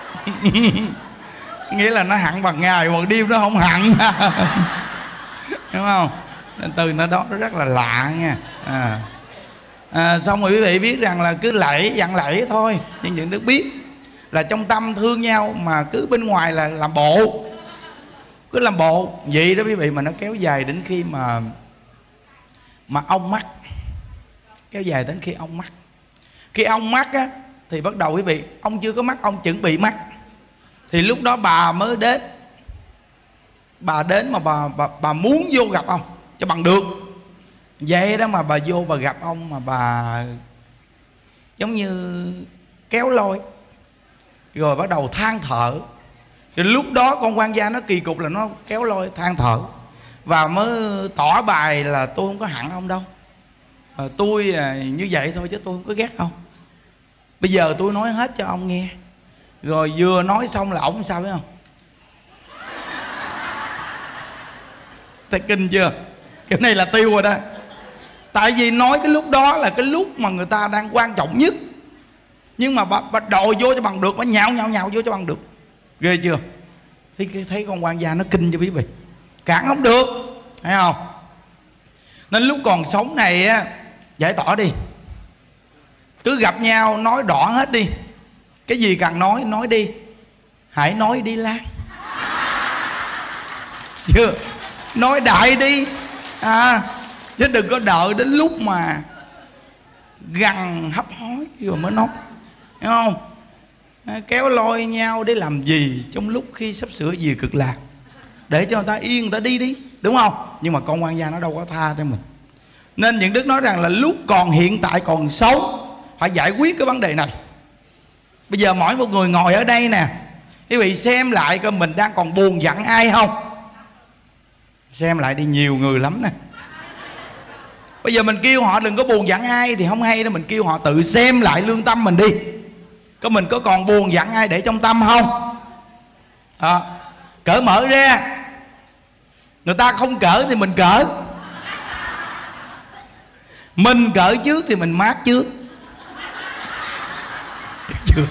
Nghĩa là nó hận bằng ngày, bằng đêm nó không hận. đúng không? Nên từ nó đó nó rất là lạ nha. À. À, xong rồi quý vị biết rằng là cứ lạy dặn lạy thôi, nhưng những đức biết là trong tâm thương nhau mà cứ bên ngoài là làm bộ, cứ làm bộ vậy đó quý vị, mà nó kéo dài đến khi mà mà ông mắc, kéo dài đến khi ông mắc. Khi ông mắc á thì bắt đầu quý vị, ông chưa có mắc, ông chuẩn bị mắc, thì lúc đó bà mới đến. Bà đến mà bà bà, bà muốn vô gặp ông cho bằng được. Vậy đó mà bà vô bà gặp ông mà bà giống như kéo lôi, rồi bắt đầu than thở. Thì lúc đó con quan gia nó kỳ cục là nó kéo lôi than thở, và mới tỏ bài là tôi không có hận ông đâu, à, tôi à, như vậy thôi chứ tôi không có ghét ông. Bây giờ tôi nói hết cho ông nghe. Rồi vừa nói xong là ổng sao biết không? Thấy kinh chưa? Cái này là tiêu rồi đó. Tại vì nói cái lúc đó là cái lúc mà người ta đang quan trọng nhất, nhưng mà bà, bà đòi vô cho bằng được, bà nhạo nhạo nhạo vô cho bằng được. Ghê chưa? Thấy, thấy con quan gia nó kinh cho quý vị, cản không được, thấy không? Nên lúc còn sống này á, giải tỏa đi, cứ gặp nhau nói rõ hết đi. Cái gì cần nói nói đi, hãy nói đi Lan. Chưa? Nói đại đi à, chứ đừng có đợi đến lúc mà gằn hấp hối rồi mới nói, hiểu không? À, kéo lôi nhau để làm gì trong lúc khi sắp sửa về cực lạc, để cho người ta yên, người ta đi đi, đúng không? Nhưng mà con quan gia nó đâu có tha cho mình. Nên những đức nói rằng là lúc còn hiện tại còn sống phải giải quyết cái vấn đề này. Bây giờ mỗi một người ngồi ở đây nè, quý vị xem lại coi mình đang còn buồn giận ai không. Xem lại đi, nhiều người lắm nè. Bây giờ mình kêu họ đừng có buồn giận ai thì không hay đâu. Mình kêu họ tự xem lại lương tâm mình đi, có mình có còn buồn giận ai để trong tâm không? À, cởi mở ra. Người ta không cởi thì mình cởi. Mình cởi trước thì mình mát trước. Chưa?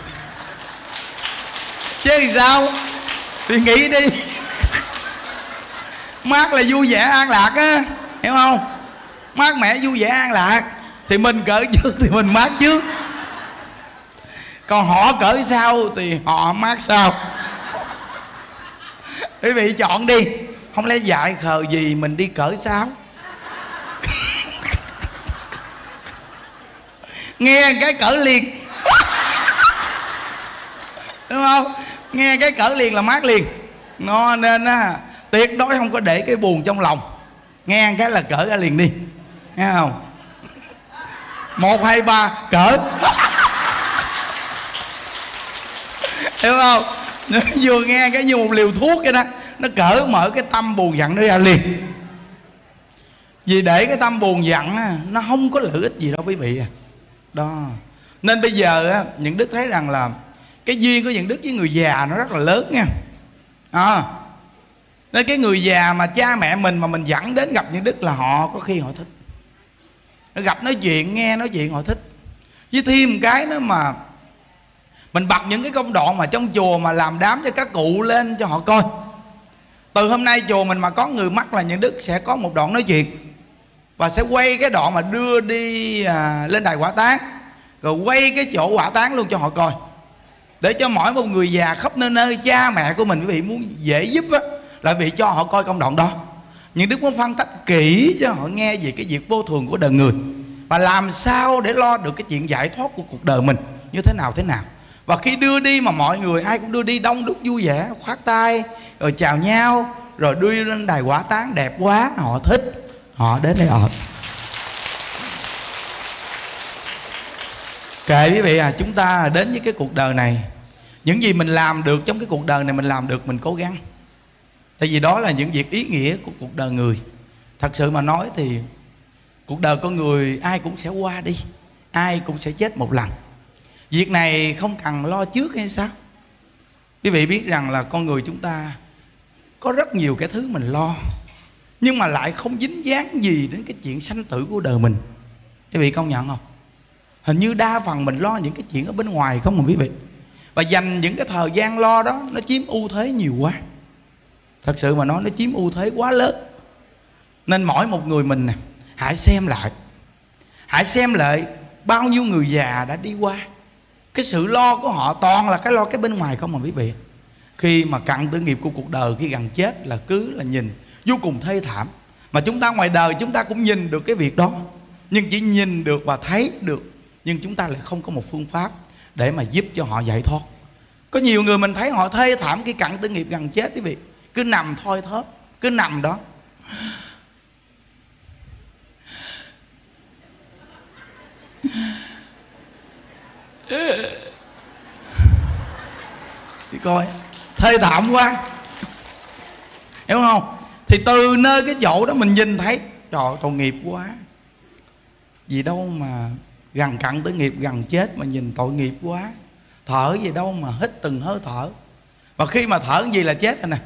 Chứ thì sao? Thì nghĩ đi. Mát là vui vẻ an lạc á, hiểu không? Mát mẻ vui vẻ an lạc, thì mình cởi trước thì mình mát trước. Còn họ cởi sau thì họ mát sau. Quý vị chọn đi. Không lẽ dại khờ gì mình đi cởi sau? Nghe cái cởi liền. Đúng không? Nghe cái cởi liền là mát liền. Nó nên á, tuyệt đối không có để cái buồn trong lòng. Nghe cái là cởi ra liền đi, nghe không? Một hai ba cởi. Hiểu không? Nó vừa nghe cái như một liều thuốc vậy đó, nó cởi mở cái tâm buồn giận nó ra liền. Vì để cái tâm buồn giận á, nó không có lợi ích gì đâu quý vị à. Đó. Nên bây giờ á, những đức thấy rằng là cái duyên của những đức với người già nó rất là lớn nha. À, nên cái người già mà cha mẹ mình mà mình dẫn đến gặp những đức là họ có khi họ thích. Nó gặp nói chuyện, nghe nói chuyện họ thích. Với thêm cái nữa mà mình bật những cái công đoạn mà trong chùa mà làm đám cho các cụ lên cho họ coi. Từ hôm nay chùa mình mà có người mắc là những đức sẽ có một đoạn nói chuyện, và sẽ quay cái đoạn mà đưa đi à, lên đài hỏa táng, rồi quay cái chỗ hỏa táng luôn cho họ coi, để cho mỗi một người già khắp nơi nơi, cha mẹ của mình quý vị muốn dễ giúp á, là vì cho họ coi công đoạn đó. Nhưng đức muốn phân tích kỹ cho họ nghe về cái việc vô thường của đời người, và làm sao để lo được cái chuyện giải thoát của cuộc đời mình như thế nào thế nào. Và khi đưa đi mà mọi người ai cũng đưa đi đông đúc vui vẻ, khoát tay rồi chào nhau, rồi đưa lên đài hỏa táng đẹp quá, họ thích, họ đến đây ở. Kệ quý vị à, chúng ta đến với cái cuộc đời này, những gì mình làm được trong cái cuộc đời này mình làm được, mình cố gắng. Tại vì đó là những việc ý nghĩa của cuộc đời người. Thật sự mà nói thì cuộc đời con người ai cũng sẽ qua đi, ai cũng sẽ chết một lần. Việc này không cần lo trước hay sao? Quý vị biết rằng là con người chúng ta có rất nhiều cái thứ mình lo, nhưng mà lại không dính dáng gì đến cái chuyện sanh tử của đời mình. Quý vị công nhận không? Hình như đa phần mình lo những cái chuyện ở bên ngoài không mà quý vị. Và dành những cái thời gian lo đó, nó chiếm ưu thế nhiều quá. Thật sự mà nói, nó chiếm ưu thế quá lớn. Nên mỗi một người mình nè, hãy xem lại, hãy xem lại bao nhiêu người già đã đi qua. Cái sự lo của họ toàn là cái lo cái bên ngoài không mà quý vị. Khi mà cận tử nghiệp của cuộc đời, khi gần chết là cứ là nhìn vô cùng thê thảm. Mà chúng ta ngoài đời chúng ta cũng nhìn được cái việc đó, nhưng chỉ nhìn được và thấy được, nhưng chúng ta lại không có một phương pháp để mà giúp cho họ giải thoát. Có nhiều người mình thấy họ thê thảm khi cận tử nghiệp gần chết quý vị, cứ nằm thoi thóp, cứ nằm đó. Thì coi thê thảm quá, hiểu không? Thì từ nơi cái chỗ đó mình nhìn thấy, trời ơi, tội nghiệp quá. Gì đâu mà gần cận tới nghiệp, gần chết mà nhìn tội nghiệp quá. Thở gì đâu mà hít từng hơi thở. Và khi mà thở gì là chết rồi nè.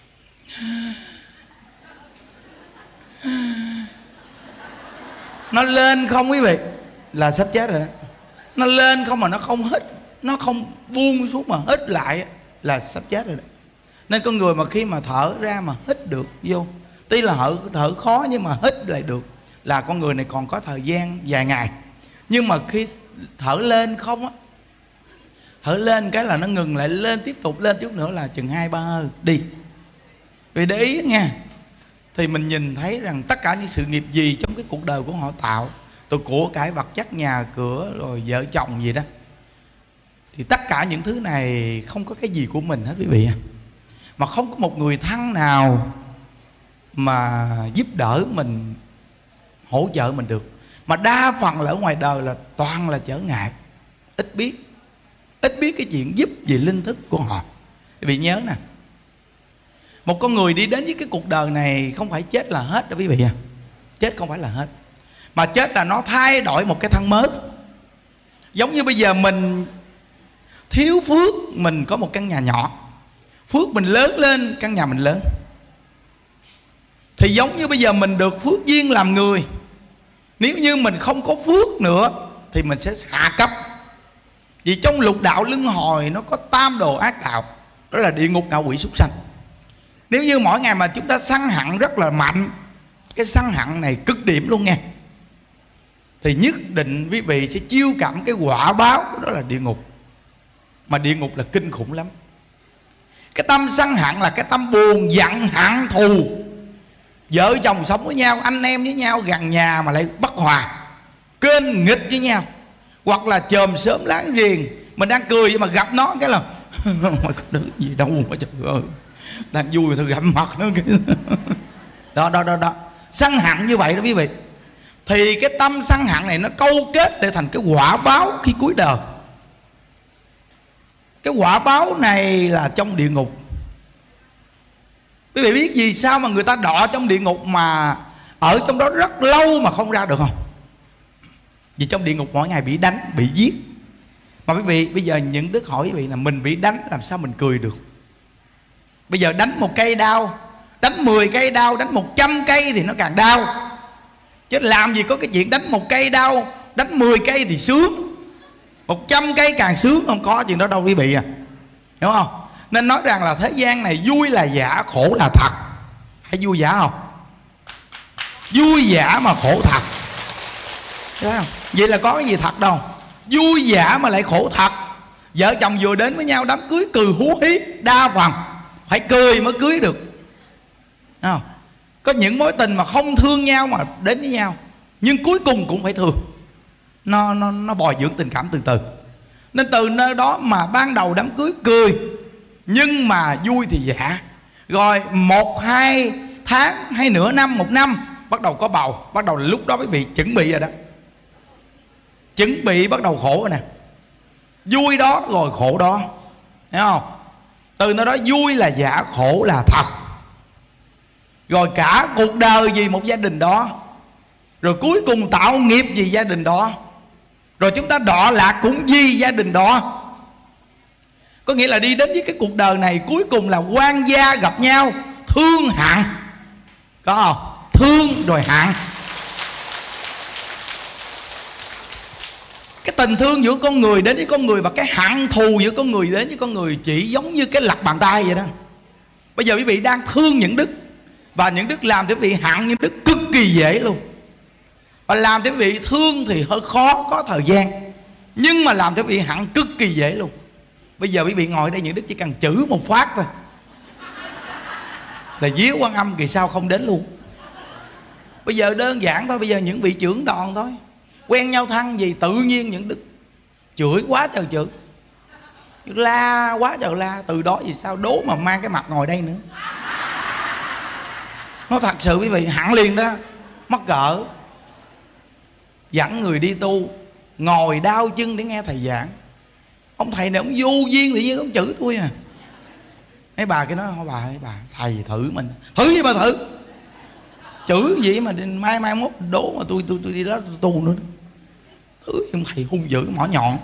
Nó lên không quý vị là sắp chết rồi đó. Nó lên không mà nó không hít, nó không buông xuống mà hít lại là sắp chết rồi đó. Nên con người mà khi mà thở ra mà hít được vô, tuy là thở, thở khó nhưng mà hít lại được, là con người này còn có thời gian vài ngày. Nhưng mà khi thở lên không á, thở lên cái là nó ngừng lại, lên tiếp tục lên chút nữa là chừng hai ba hơi đi. Vì để ý nha, thì mình nhìn thấy rằng tất cả những sự nghiệp gì trong cái cuộc đời của họ tạo, từ của cải vật chất, nhà cửa, rồi vợ chồng gì đó, thì tất cả những thứ này không có cái gì của mình hết quý vị. Mà không có một người thân nào mà giúp đỡ mình, hỗ trợ mình được. Mà đa phần là ở ngoài đời là toàn là trở ngại, ít biết, ít biết cái chuyện giúp về linh thức của họ. Quý vị nhớ nè, một con người đi đến với cái cuộc đời này không phải chết là hết đâu quý vị à. Chết không phải là hết, mà chết là nó thay đổi một cái thân mới. Giống như bây giờ mình thiếu phước, mình có một căn nhà nhỏ, phước mình lớn lên, căn nhà mình lớn. Thì giống như bây giờ mình được phước duyên làm người, nếu như mình không có phước nữa thì mình sẽ hạ cấp. Vì trong lục đạo luân hồi nó có tam đồ ác đạo, đó là địa ngục, ngạ quỷ, súc sanh. Nếu như mỗi ngày mà chúng ta sân hận rất là mạnh, cái sân hận này cực điểm luôn nha, thì nhất định quý vị sẽ chiêu cảm cái quả báo, đó là địa ngục. Mà địa ngục là kinh khủng lắm. Cái tâm sân hận là cái tâm buồn, giận, hận thù. Vợ chồng sống với nhau, anh em với nhau, gần nhà mà lại bất hòa, kênh nghịch với nhau. Hoặc là chòm sớm láng giềng, mình đang cười nhưng mà gặp nó cái là mày có được gì đâu mà trời ơi, đang vui thôi gặp mặt nó cái đó đó đó đó, sân hận như vậy đó quý vị. Thì cái tâm sân hận này nó câu kết để thành cái quả báo khi cuối đời. Cái quả báo này là trong địa ngục. Quý vị biết vì sao mà người ta đọa trong địa ngục mà ở trong đó rất lâu mà không ra được không? Vì trong địa ngục mỗi ngày bị đánh, bị giết. Mà quý vị bây giờ những đức hỏi quý vị là mình bị đánh làm sao mình cười được? Bây giờ đánh một cây đau, đánh mười cây đau, đánh một trăm cây thì nó càng đau. Chứ làm gì có cái chuyện đánh một cây đau, đánh mười cây thì sướng, một trăm cây càng sướng, không có chuyện đó đâu quý vị à. Hiểu không? Nên nói rằng là thế gian này vui là giả, khổ là thật. Hay vui giả không? Vui giả mà khổ thật. Thấy không? Vậy là có cái gì thật đâu. Vui giả mà lại khổ thật. Vợ chồng vừa đến với nhau đám cưới cười hú hí, đa phần phải cười mới cưới được. Thấy không? Có những mối tình mà không thương nhau mà đến với nhau, nhưng cuối cùng cũng phải thương. Nó, nó, nó bồi dưỡng tình cảm từ từ. Nên từ nơi đó mà ban đầu đám cưới cười, nhưng mà vui thì giả. Rồi một hai tháng hay nửa năm, một năm bắt đầu có bầu, bắt đầu là lúc đó quý vị chuẩn bị rồi đó. Chuẩn bị bắt đầu khổ rồi nè. Vui đó rồi khổ đó. Thấy không? Từ nơi đó vui là giả, khổ là thật. Rồi cả cuộc đời vì một gia đình đó, rồi cuối cùng tạo nghiệp vì gia đình đó, rồi chúng ta đọa lạc cũng vì gia đình đó. Có nghĩa là đi đến với cái cuộc đời này cuối cùng là quan gia gặp nhau, thương hận. Có không? Thương rồi hận. Cái tình thương giữa con người đến với con người và cái hận thù giữa con người đến với con người chỉ giống như cái lật bàn tay vậy đó. Bây giờ quý vị đang thương những đức, Và những đức làm cho quý vị hận những đức cực kỳ dễ luôn. Và làm cho quý vị thương thì hơi khó, có thời gian, nhưng mà làm cho quý vị hận cực kỳ dễ luôn. Bây giờ quý vị ngồi đây những đức chỉ cần chữ một phát thôi là díu Quan Âm kỳ sau không đến luôn. Bây giờ đơn giản thôi. Bây giờ những vị trưởng đoàn thôi, quen nhau thân gì tự nhiên những đức chửi quá trời chửi, la quá trời la. Từ đó vì sao đố mà mang cái mặt ngồi đây nữa. Nó thật sự quý vị hẳn liền đó. Mắc cỡ. Dẫn người đi tu, ngồi đau chân để nghe thầy giảng. Ông thầy này ông vô duyên tự nhiên ông chửi tôi à. Mấy bà cái nói: bà ơi bà, thầy thử mình. Thử gì mà thử. Chửi gì mà mai mai mốt đố mà tôi tôi tôi đi đó tôi tu nữa. Thử ông thầy hung dữ mỏ nhọn.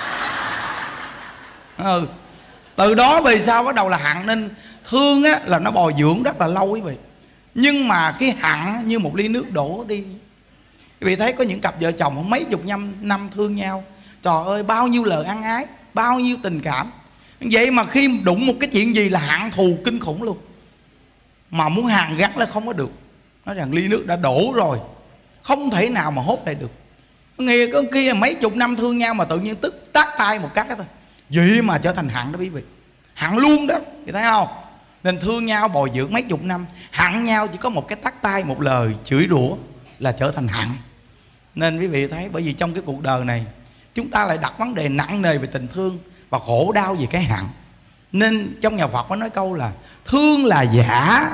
Ừ. Từ đó về sau bắt đầu là hận. Nên thương á là nó bồi dưỡng rất là lâu quý vị. Nhưng mà cái hận như một ly nước đổ đi. Quý vị thấy có những cặp vợ chồng mấy chục năm, năm thương nhau, trời ơi bao nhiêu lời ân ái, bao nhiêu tình cảm. Vậy mà khi đụng một cái chuyện gì là hận thù kinh khủng luôn. Mà muốn hàn gắn là không có được. Nói rằng ly nước đã đổ rồi, không thể nào mà hốt lại được. Nghe có khi là mấy chục năm thương nhau mà tự nhiên tức tát tay một cái thôi, vậy mà trở thành hận đó quý vị. Hận luôn đó, chị thấy không? Nên thương nhau bồi dưỡng mấy chục năm, hận nhau chỉ có một cái tát tay, một lời chửi rủa là trở thành hận. Nên quý vị thấy, bởi vì trong cái cuộc đời này chúng ta lại đặt vấn đề nặng nề về tình thương và khổ đau về cái hận. Nên trong nhà Phật có nói câu là thương là giả,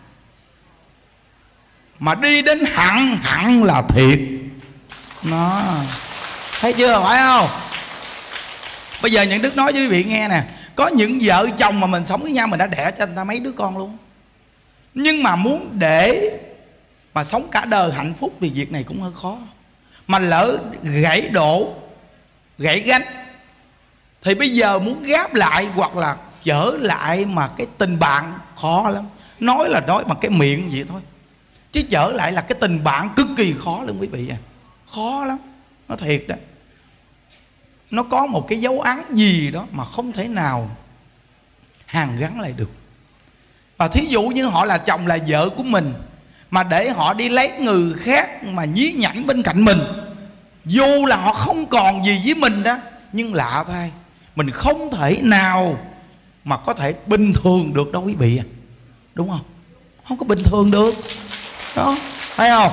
mà đi đến hận, hận là thiệt. Nó thấy chưa, phải không? Bây giờ những đức nói với quý vị nghe nè, có những vợ chồng mà mình sống với nhau, mình đã đẻ cho người ta mấy đứa con luôn, nhưng mà muốn để mà sống cả đời hạnh phúc thì việc này cũng hơi khó. Mà lỡ gãy đổ, gãy gánh thì bây giờ muốn gáp lại hoặc là trở lại mà cái tình bạn khó lắm. Nói là nói bằng cái miệng vậy thôi, chứ trở lại là cái tình bạn cực kỳ khó luôn quý vị à. Khó lắm, nó thiệt đó. Nó có một cái dấu ấn gì đó mà không thể nào hàn gắn lại được. Và thí dụ như họ là chồng là vợ của mình, mà để họ đi lấy người khác mà nhí nhảnh bên cạnh mình, dù là họ không còn gì với mình đó, nhưng lạ thay, mình không thể nào mà có thể bình thường được đâu quý vị à. Đúng không? Không có bình thường được đó, thấy không?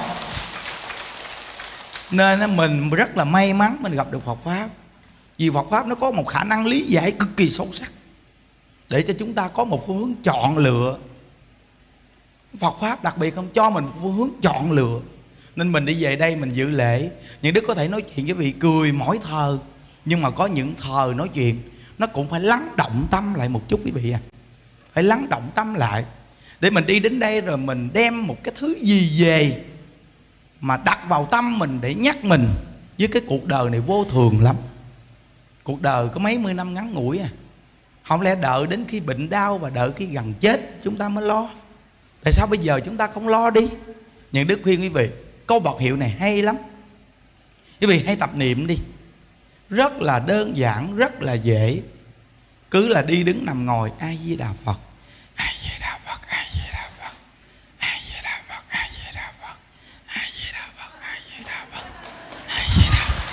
Nên mình rất là may mắn mình gặp được Phật Pháp. Vì Phật Pháp nó có một khả năng lý giải cực kỳ sâu sắc, để cho chúng ta có một phương hướng chọn lựa. Phật Pháp đặc biệt không cho mình một phương hướng chọn lựa. Nên mình đi về đây mình dự lễ, những đức có thể nói chuyện với vị cười mỗi thờ, nhưng mà có những thờ nói chuyện nó cũng phải lắng động tâm lại một chút quý vị à. Phải lắng động tâm lại, để mình đi đến đây rồi mình đem một cái thứ gì về mà đặt vào tâm mình để nhắc mình với cái cuộc đời này vô thường lắm. Cuộc đời có mấy mươi năm ngắn ngủi à. Không lẽ đợi đến khi bệnh đau và đợi khi gần chết chúng ta mới lo? Tại sao bây giờ chúng ta không lo đi? Những đức khuyên quý vị, câu Phật hiệu này hay lắm. Quý vị hãy tập niệm đi. Rất là đơn giản, rất là dễ. Cứ là đi đứng nằm ngồi A Di Đà Phật, A Di Đà Phật, A Di Đà Phật, A Di Đà Phật, A Di Đà Phật, A Di Đà Phật, A Di Đà Phật, A Di Đà Phật.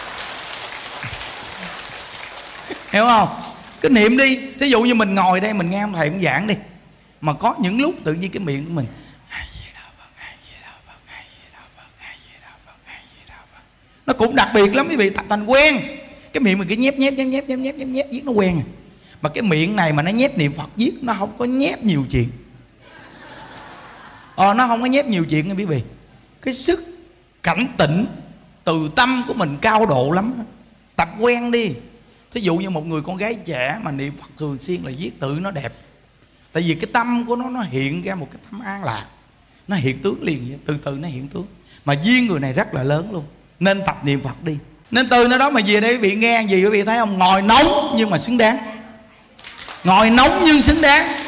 Hiểu không? Cứ niệm đi. Thí dụ như mình ngồi đây mình nghe ông thầy ông giảng đi, mà có những lúc tự nhiên cái miệng của mình A Di Đà Phật, A Di Đà Phật, A Di Đà Phật, A Di Đà Phật, A Di Đà Phật. Nó cũng đặc biệt lắm quý vị, tập thành quen. Cái miệng mình cứ nhép nhép nhép nhép nhép nhép nhép nhép viết nó quen à. Mà cái miệng này mà nó nhép niệm Phật viết nó không có nhép nhiều chuyện. Ờ nó không có nhép nhiều chuyện nha quý vị. Cái sức cảnh tỉnh từ tâm của mình cao độ lắm. Tập quen đi. Thí dụ như một người con gái trẻ mà niệm Phật thường xuyên là viết tự nó đẹp. Tại vì cái tâm của nó nó hiện ra một cái tâm an lạc, nó hiện tướng liền vậy. Từ từ nó hiện tướng. Mà duyên người này rất là lớn luôn. Nên tập niệm Phật đi. Nên từ nơi đó mà về đây quý vị nghe gì quý vị thấy không? Ngồi nóng nhưng mà xứng đáng. Ngồi nóng nhưng xứng đáng.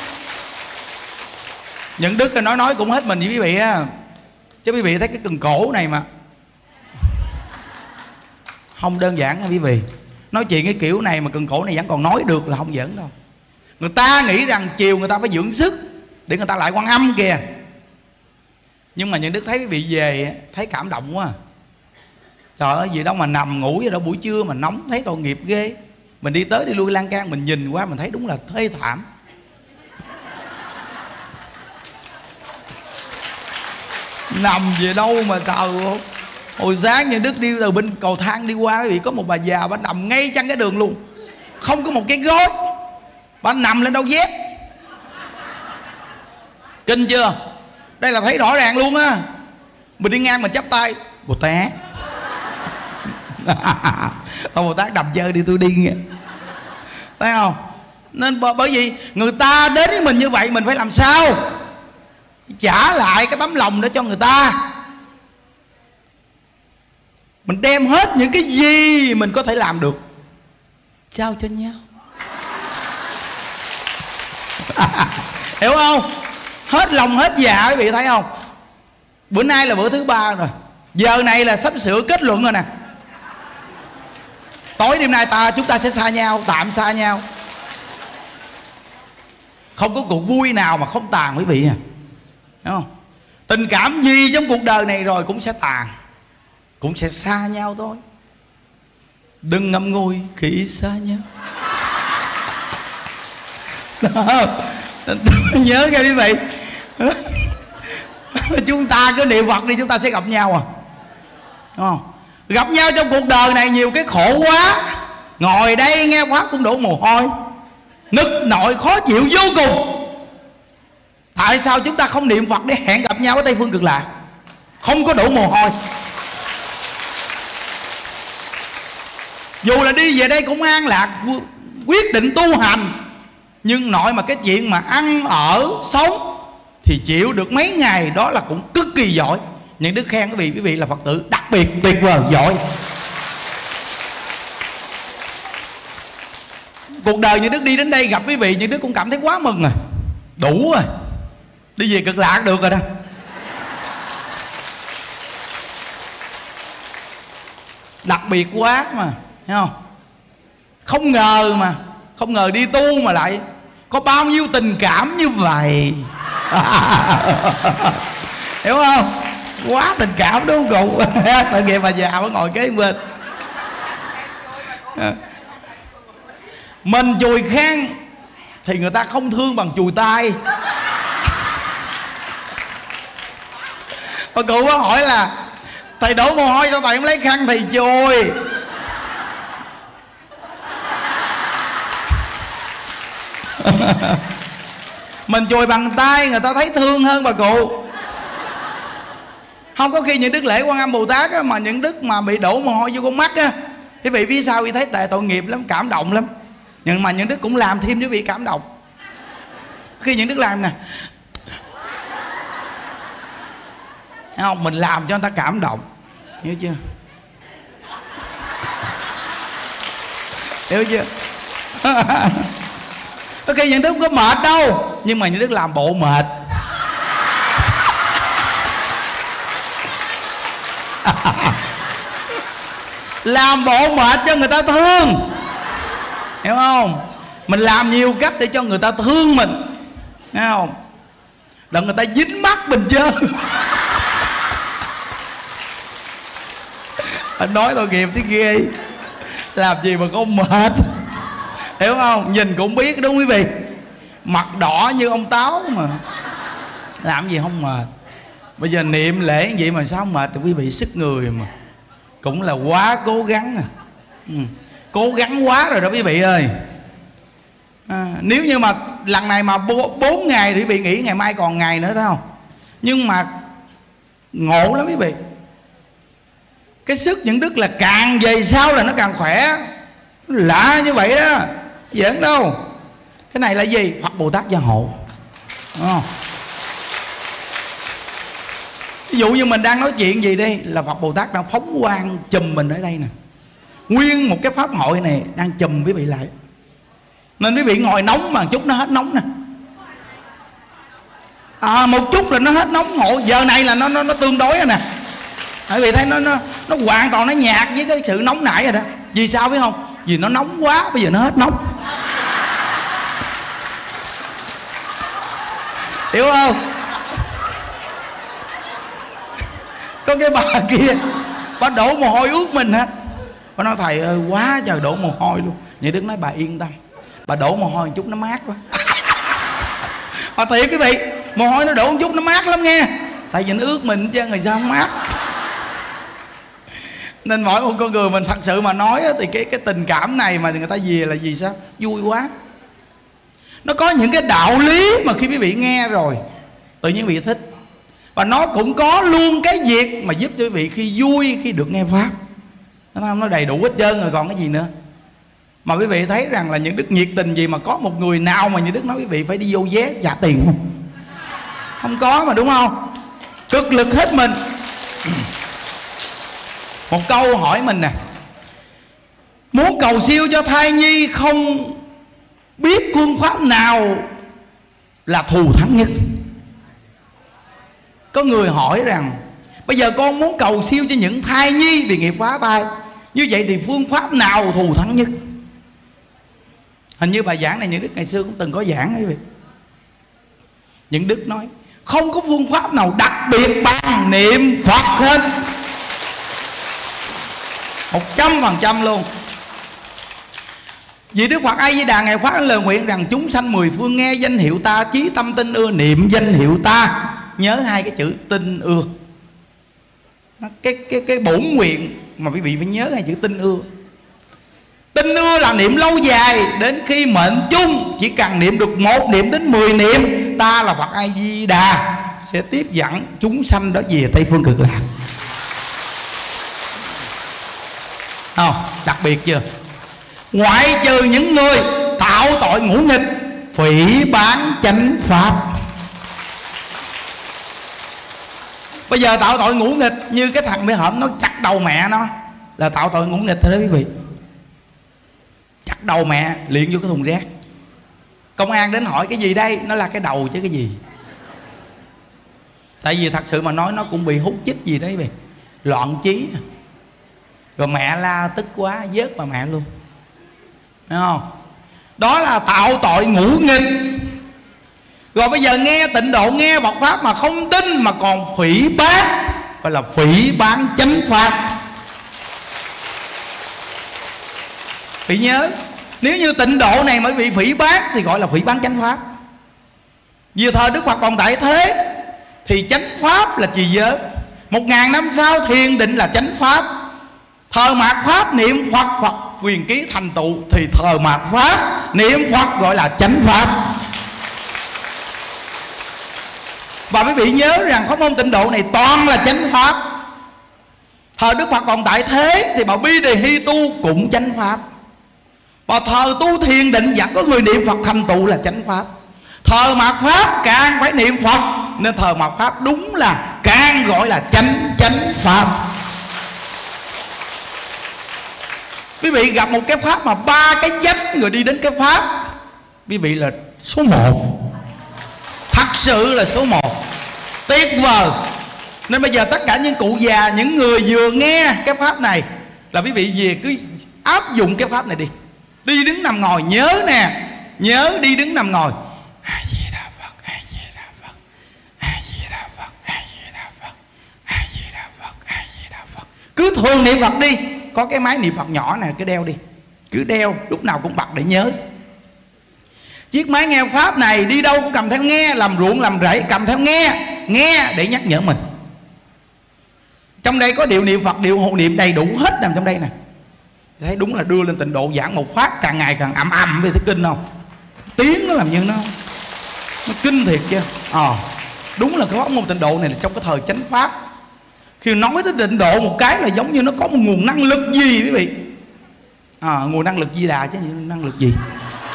Những đức nói nói cũng hết mình với quý vị á. Chứ quý vị thấy cái cần cổ này mà không đơn giản nha quý vị. Nói chuyện cái kiểu này mà cần cổ này vẫn còn nói được là không giỡn đâu. Người ta nghĩ rằng chiều người ta phải dưỡng sức để người ta lại Quan Âm kìa. Nhưng mà những đức thấy quý vị về thấy cảm động quá. Trời ơi, gì đâu mà nằm ngủ vậy đâu, buổi trưa mà nóng thấy tội nghiệp ghê. Mình đi tới đi lui lan can, mình nhìn qua mình thấy đúng là thê thảm. Nằm về đâu mà trời ơi. Hồi sáng những đức đi từ bên cầu thang đi qua, quý vị, có một bà già bà nằm ngay chân cái đường luôn, không có một cái gối, bà nằm lên đâu dép. Kinh chưa? Đây là thấy rõ ràng luôn á. Mình đi ngang mình chắp tay Bồ Tát. Thôi Bồ Tát đầm chơi đi tôi đi nghe. Thấy không? Nên bởi vì người ta đến với mình như vậy, mình phải làm sao trả lại cái tấm lòng đó cho người ta. Mình đem hết những cái gì mình có thể làm được trao cho nhau. Hiểu không? Hết lòng hết dạ, quý vị thấy không? Bữa nay là bữa thứ ba rồi, giờ này là sắp sửa kết luận rồi nè. Tối đêm nay ta chúng ta sẽ xa nhau, tạm xa nhau. Không có cuộc vui nào mà không tàn, quý vị à. Hiểu không? Tình cảm gì trong cuộc đời này rồi cũng sẽ tàn, cũng sẽ xa nhau thôi. Đừng ngậm ngùi khi xa nhau. Đó. Nhớ nghe quý vị. Chúng ta cứ niệm Phật đi, chúng ta sẽ gặp nhau à. Đúng không? Gặp nhau trong cuộc đời này nhiều cái khổ quá, ngồi đây nghe Pháp cũng đổ mồ hôi, nức nổi khó chịu vô cùng. Tại sao chúng ta không niệm Phật để hẹn gặp nhau ở Tây Phương Cực Lạc, không có đổ mồ hôi? Dù là đi về đây cũng an lạc, quyết định tu hành, nhưng nội mà cái chuyện mà ăn ở sống thì chịu được mấy ngày đó là cũng cực kỳ giỏi. Những đức khen quý vị, quý vị là Phật tử đặc biệt tuyệt vời giỏi. Cuộc đời những đức đi đến đây gặp quý vị, những đức cũng cảm thấy quá mừng rồi, đủ rồi, đi về Cực Lạc được rồi đó. Đặc biệt quá mà, thấy không? Không ngờ mà, không ngờ đi tu mà lại có bao nhiêu tình cảm như vậy. Hiểu không? Quá tình cảm đúng không cụ? Tội nghiệp bà già mới ngồi kế bên. Mình chùi khen thì người ta không thương bằng chùi tay. Bà cụ có hỏi là thầy đổ mồ hôi sao thầy không lấy khăn thầy chùi? Mình chùi bằng tay người ta thấy thương hơn bà cụ. Không có khi những đức lễ Quan Âm Bồ Tát á, mà những đức mà bị đổ mồ hôi vô con mắt á, quý vị phía sau quý thấy tệ tội nghiệp lắm, cảm động lắm. Nhưng mà những đức cũng làm thêm cho quý vị cảm động. Khi những đức làm nè, thấy không? Mình làm cho người ta cảm động, hiểu chưa? Hiểu chưa? Có khi những đức không có mệt đâu, nhưng mà những đức làm bộ mệt. Làm bộ mệt cho người ta thương, hiểu không? Mình làm nhiều cách để cho người ta thương mình, thấy không? Đừng người ta dính mắt mình chứ. Anh nói tội nghiệp thế ghê, làm gì mà không mệt, hiểu không? Nhìn cũng biết đúng quý vị, mặt đỏ như ông táo mà làm gì không mệt. Bây giờ niệm lễ như vậy mà sao không mệt được quý vị? Sức người mà, cũng là quá cố gắng à. Ừ. Cố gắng quá rồi đó quý vị ơi. À, nếu như mà lần này mà bốn ngày thì quý vị nghĩ ngày mai còn ngày nữa, thấy không? Nhưng mà ngộ lắm quý vị. Cái sức những đức là càng về sau là nó càng khỏe. Lạ như vậy đó, giỡn đâu. Cái này là gì? Phật Bồ Tát gia hộ, đúng không? Ví dụ như mình đang nói chuyện gì đi, là Phật Bồ Tát đang phóng quang chùm mình ở đây nè. Nguyên một cái pháp hội này đang chùm quý vị lại. Nên quý vị ngồi nóng mà chút nó hết nóng nè. À, một chút là nó hết nóng. Ngộ giờ này là nó nó, nó tương đối rồi nè. Quý vị thấy nó nó nó hoàn toàn nó nhạt với cái sự nóng nảy rồi đó. Vì sao biết không? Vì nó nóng quá, bây giờ nó hết nóng. Hiểu không? Có cái bà kia, bà đổ mồ hôi ướt mình hết. Bà nói thầy ơi quá trời đổ mồ hôi luôn. Vậy Đức nói bà yên tâm, bà đổ mồ hôi một chút nó mát quá. Bà thiệt quý vị, mồ hôi nó đổ một chút nó mát lắm nghe. Tại vì nó ướt mình chứ người sao không mát. Nên mỗi một con người mình thật sự mà nói thì cái cái tình cảm này mà người ta về là gì sao? Vui quá. Nó có những cái đạo lý mà khi quý vị nghe rồi tự nhiên quý vị thích. Và nó cũng có luôn cái việc mà giúp cho quý vị khi vui khi được nghe Pháp. Nó đầy đủ hết trơn rồi còn cái gì nữa. Mà quý vị thấy rằng là những Đức nhiệt tình gì mà có một người nào mà những Đức nói quý vị phải đi vô vé trả tiền không? Không có mà đúng không? Cực lực hết mình. Một câu hỏi mình nè, muốn cầu siêu cho thai nhi không biết phương pháp nào là thù thắng nhất. Có người hỏi rằng bây giờ con muốn cầu siêu cho những thai nhi bị nghiệp phá thai, như vậy thì phương pháp nào thù thắng nhất? Hình như bài giảng này những Đức ngày xưa cũng từng có giảng quý vị. Những Đức nói không có phương pháp nào đặc biệt bằng niệm Phật hết, một trăm phần trăm luôn. Vì Đức Phật A Di Đà ngài phát lời nguyện rằng chúng sanh mười phương nghe danh hiệu ta, chí tâm tin ưa niệm danh hiệu ta. Nhớ hai cái chữ tin ưa. Cái cái cái bổn nguyện mà quý vị phải nhớ hai chữ tin ưa. Tin ưa là niệm lâu dài, đến khi mệnh chung chỉ cần niệm được một niệm đến mười niệm, ta là Phật A Di Đà sẽ tiếp dẫn chúng sanh đó về Tây Phương Cực Lạc. Không, đặc biệt chưa? Ngoại trừ những người tạo tội ngũ nghịch, phỉ báng chánh pháp. Bây giờ tạo tội ngũ nghịch như cái thằng bé hổm nó chặt đầu mẹ nó là tạo tội ngũ nghịch thôi đó quý vị. Chặt đầu mẹ liền vô cái thùng rác. Công an đến hỏi cái gì đây? Nó là cái đầu chứ cái gì. Tại vì thật sự mà nói nó cũng bị hút chích gì đấy quý vị, loạn trí. Rồi mẹ la tức quá vớt bà mẹ luôn, thấy không? Đó là tạo tội ngũ nghịch. Rồi bây giờ nghe tịnh độ, nghe Phật pháp mà không tin mà còn phỉ báng, gọi là phỉ báng chánh pháp. Bị nhớ, nếu như tịnh độ này mới bị phỉ báng thì gọi là phỉ báng chánh pháp. Vừa thời Đức Phật còn tại thế thì chánh pháp là trì giới. Một ngàn năm sau thiền định là chánh pháp. Thờ mạt pháp niệm Phật, Phật quyền ký thành tựu thì thờ mạt pháp niệm Phật gọi là chánh pháp. Và quý vị nhớ rằng pháp môn tịnh độ này toàn là chánh pháp. Thờ Đức Phật còn tại thế thì Bà Bi Đề Hy tu cũng chánh pháp. Bà thờ tu thiền định vẫn có người niệm Phật thành tựu là chánh pháp. Thờ mạt pháp càng phải niệm Phật, nên thờ mạt pháp đúng là càng gọi là chánh chánh pháp. Quý vị gặp một cái pháp mà ba cái chánh người đi đến cái pháp, quý vị là số một. Thật sự là số một. Tuyệt vời. Nên bây giờ tất cả những cụ già, những người vừa nghe cái pháp này là quý vị về cứ áp dụng cái pháp này đi. Đi đứng nằm ngồi nhớ nè, nhớ đi đứng nằm ngồi A Di Đà Phật, A Di Đà Phật, A Di Đà Phật, A Di Đà Phật, A Di Đà Phật, A Di Đà Phật. Cứ thường niệm Phật đi. Có cái máy niệm Phật nhỏ này cứ đeo đi, cứ đeo lúc nào cũng bật để nhớ. Chiếc máy nghe pháp này đi đâu cũng cầm theo nghe, làm ruộng làm rẫy cầm theo nghe, nghe để nhắc nhở mình. Trong đây có điệu niệm Phật, điệu hộ niệm đầy đủ hết nằm trong đây nè. Thấy đúng là đưa lên tịnh độ giảng một phát càng ngày càng ầm ầm về thấy kinh không? Tiếng nó làm như nó nó kinh thiệt chứ. Ờ à, đúng là cái pháp môn tịnh độ này là trong cái thời chánh pháp. Khi nói tới tịnh độ một cái là giống như nó có một nguồn năng lực gì quý vị. À, nguồn năng lực Di Đà chứ năng lực gì.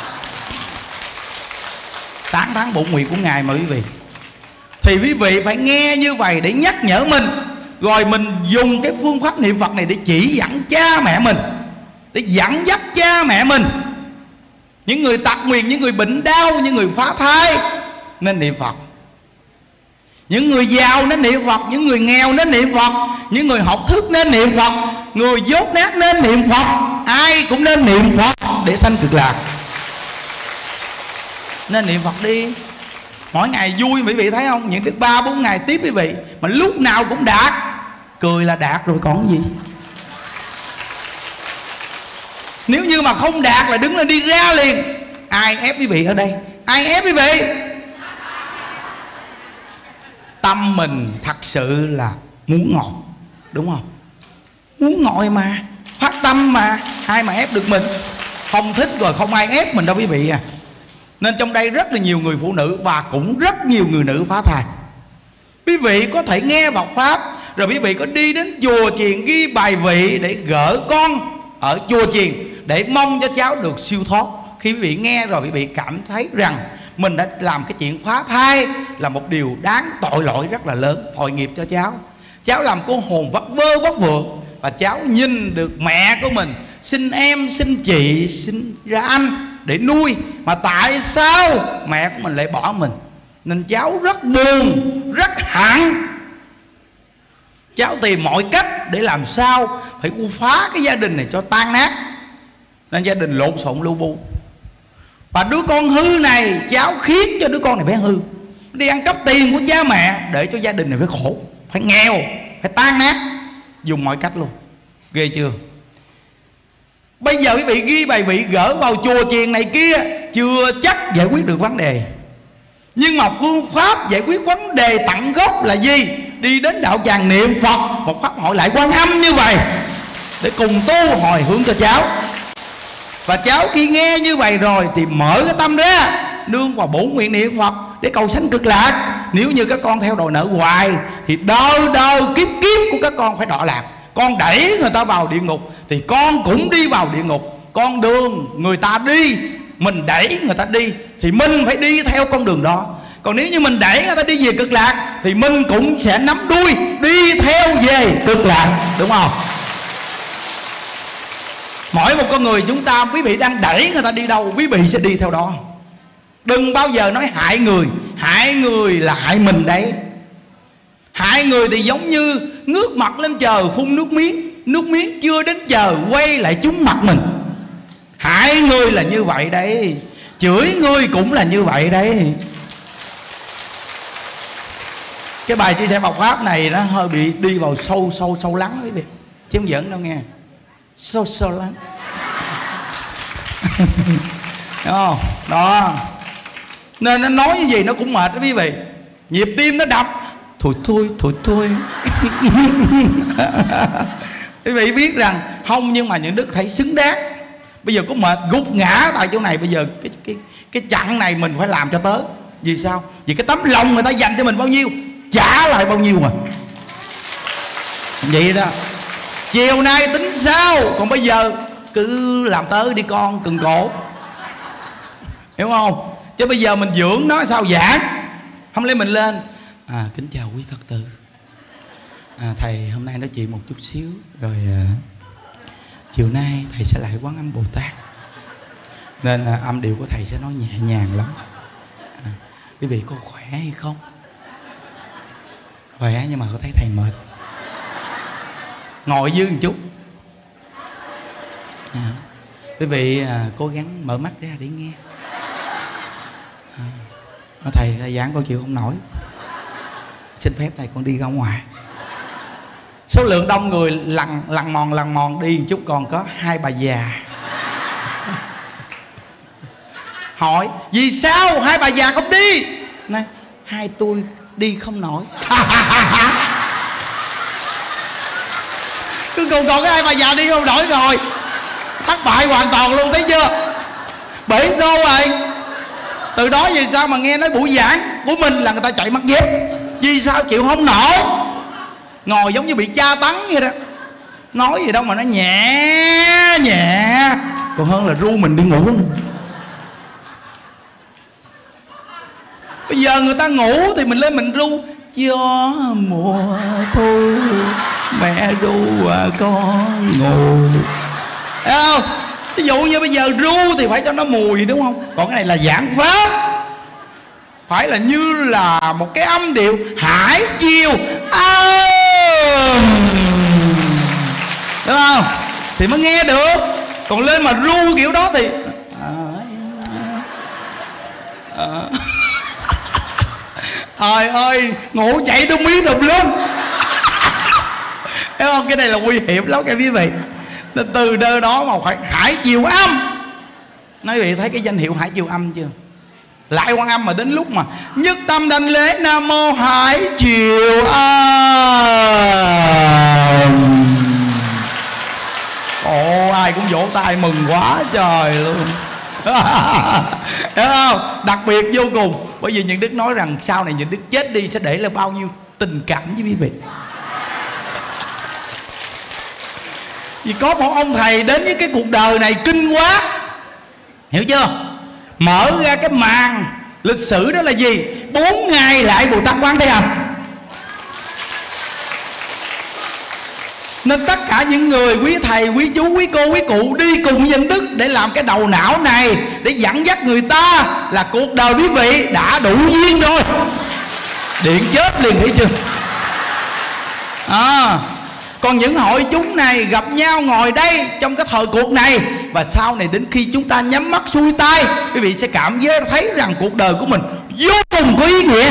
Tán thán bổn nguyện của Ngài mà quý vị. Thì quý vị phải nghe như vậy để nhắc nhở mình. Rồi mình dùng cái phương pháp niệm Phật này để chỉ dẫn cha mẹ mình, để dẫn dắt cha mẹ mình. Những người tật nguyền, những người bệnh đau, những người phá thai nên niệm Phật. Những người giàu nên niệm Phật, những người nghèo nên niệm Phật, những người học thức nên niệm Phật, người dốt nát nên niệm Phật. Ai cũng nên niệm Phật để sanh cực lạc. Nên niệm Phật đi. Mỗi ngày vui quý vị thấy không? Những đức ba bốn ngày tiếp quý vị mà lúc nào cũng đạt. Cười là đạt rồi còn gì. Nếu như mà không đạt là đứng lên đi ra liền. Ai ép quý vị ở đây? Ai ép quý vị? Tâm mình thật sự là muốn ngồi, đúng không? Muốn ngồi mà, phát tâm mà, ai mà ép được mình. Không thích rồi không ai ép mình đâu quý vị à. Nên trong đây rất là nhiều người phụ nữ và cũng rất nhiều người nữ phá thai. Quý vị có thể nghe Phật Pháp, rồi quý vị có đi đến chùa chiền ghi bài vị để gỡ con ở chùa chiền, để mong cho cháu được siêu thoát. Khi quý vị nghe rồi quý vị cảm thấy rằng mình đã làm cái chuyện phá thai là một điều đáng tội lỗi rất là lớn, tội nghiệp cho cháu. Cháu làm cô hồn vất vơ vất vượng, và cháu nhìn được mẹ của mình sinh em, sinh chị, sinh ra anh để nuôi, mà tại sao mẹ của mình lại bỏ mình. Nên cháu rất buồn, rất hận. Cháu tìm mọi cách để làm sao phải phá cái gia đình này cho tan nát. Nên gia đình lộn xộn lu bu. Và đứa con hư này cháu khiến cho đứa con này phải hư, đi ăn cắp tiền của cha mẹ để cho gia đình này phải khổ, phải nghèo, phải tan nát, dùng mọi cách luôn. Ghê chưa? Bây giờ quý vị ghi bài vị gỡ vào chùa chiền này kia chưa chắc giải quyết được vấn đề. Nhưng mà phương pháp giải quyết vấn đề tận gốc là gì? Đi đến đạo tràng niệm Phật, một pháp hội lại Quan Âm như vậy, để cùng tu hồi hướng cho cháu. Và cháu khi nghe như vậy rồi thì mở cái tâm ra, nương vào bổn nguyện niệm Phật để cầu sanh cực lạc. Nếu như các con theo đòi nợ hoài thì đời đời kiếp kiếp của các con phải đọa lạc. Con đẩy người ta vào địa ngục thì con cũng đi vào địa ngục. Con đường người ta đi, mình đẩy người ta đi thì mình phải đi theo con đường đó. Còn nếu như mình đẩy người ta đi về cực lạc thì mình cũng sẽ nắm đuôi đi theo về cực lạc, đúng không? Mỗi một con người chúng ta, quý vị đang đẩy người ta đi đâu, quý vị sẽ đi theo đó. Đừng bao giờ nói hại người. Hại người là hại mình đấy. Hại người thì giống như ngước mặt lên trời phun nước miếng, nước miếng chưa đến giờ quay lại trúng mặt mình. Hại người là như vậy đấy. Chửi người cũng là như vậy đấy. Cái bài chia sẻ Phật Pháp này nó hơi bị đi vào sâu sâu sâu lắng quý vị, chứ không giỡn đâu nghe. Sâu sâu lắng. Đúng không? Đó. Nên nó nói như gì nó cũng mệt đó quý vị. Nhịp tim nó đập, thôi thôi thôi thôi. Quý vị biết rằng không, nhưng mà những đức thấy xứng đáng. Bây giờ có mệt gục ngã tại chỗ này, bây giờ cái cái cái chặng này mình phải làm cho tới. Vì sao? Vì cái tấm lòng người ta dành cho mình bao nhiêu, trả lại bao nhiêu mà. Vậy đó. Chiều nay tính sao, còn bây giờ cứ làm tới đi con, cừng cổ. Hiểu không? Chứ bây giờ mình dưỡng nó sao giảng. Không lẽ mình lên à, kính chào quý Phật tử, à, thầy hôm nay nói chuyện một chút xíu. Rồi à, chiều nay thầy sẽ lại Quán Âm Bồ Tát, nên à, âm điệu của thầy sẽ nói nhẹ nhàng lắm. à, Quý vị có khỏe hay không? Khỏe, nhưng mà có thấy thầy mệt. Ngồi dưới một chút. à, Quý vị à, cố gắng mở mắt ra để nghe. à, Thầy ra giảng con chịu không nổi, xin phép thầy con đi ra ngoài. Số lượng đông người lằn lằn mòn lằn mòn đi một chút, còn có hai bà già. Hỏi vì sao hai bà già không đi? Này, hai tôi đi không nổi. Cứ còn còn cái hai bà già đi không nổi rồi, thất bại hoàn toàn luôn, thấy chưa? Bể xô rồi. Từ đó vì sao mà nghe nói buổi giảng của mình là người ta chạy mất dép. Vì sao chịu không nổi? Ngồi giống như bị tra tấn vậy đó. Nói gì đâu mà nó nhẹ nhẹ, còn hơn là ru mình đi ngủ. Bây giờ người ta ngủ thì mình lên mình ru. Gió mùa thu mẹ ru à con ngủ. Thấy không? Ví dụ như bây giờ ru thì phải cho nó mùi, đúng không? Còn cái này là giảng pháp, phải là như là một cái âm điệu hải chiều, à, đúng không? Thì mới nghe được. Còn lên mà ru kiểu đó thì à, à. Trời ơi, ngủ chạy đung miếng tùm lum. Hiểu không? Cái này là nguy hiểm lắm các quý vị. Nên từ nơi đó mà phải Hải Triều Âm. Nói quý vị thấy cái danh hiệu Hải Triều Âm chưa? Lại Quan Âm mà đến lúc mà nhất tâm đảnh lễ Nam Mô Hải Triều Âm. Ồ, ai cũng vỗ tay mừng quá trời luôn. Hiểu không? Đặc biệt vô cùng. Bởi vì những Đức nói rằng sau này những Đức chết đi sẽ để lại bao nhiêu tình cảm với quý vị. Vì có một ông thầy đến với cái cuộc đời này kinh quá. Hiểu chưa? Mở ra cái màn lịch sử đó là gì? Bốn ngày lại Bồ Tát Quán Thế Âm. Nên tất cả những người quý thầy, quý chú, quý cô, quý cụ đi cùng dân Đức để làm cái đầu não này, để dẫn dắt người ta là cuộc đời quý vị đã đủ duyên rồi. Điện chết liền, thấy chưa? À, còn những hội chúng này gặp nhau ngồi đây trong cái thời cuộc này, và sau này đến khi chúng ta nhắm mắt xuôi tay, quý vị sẽ cảm giác thấy rằng cuộc đời của mình vô cùng có ý nghĩa.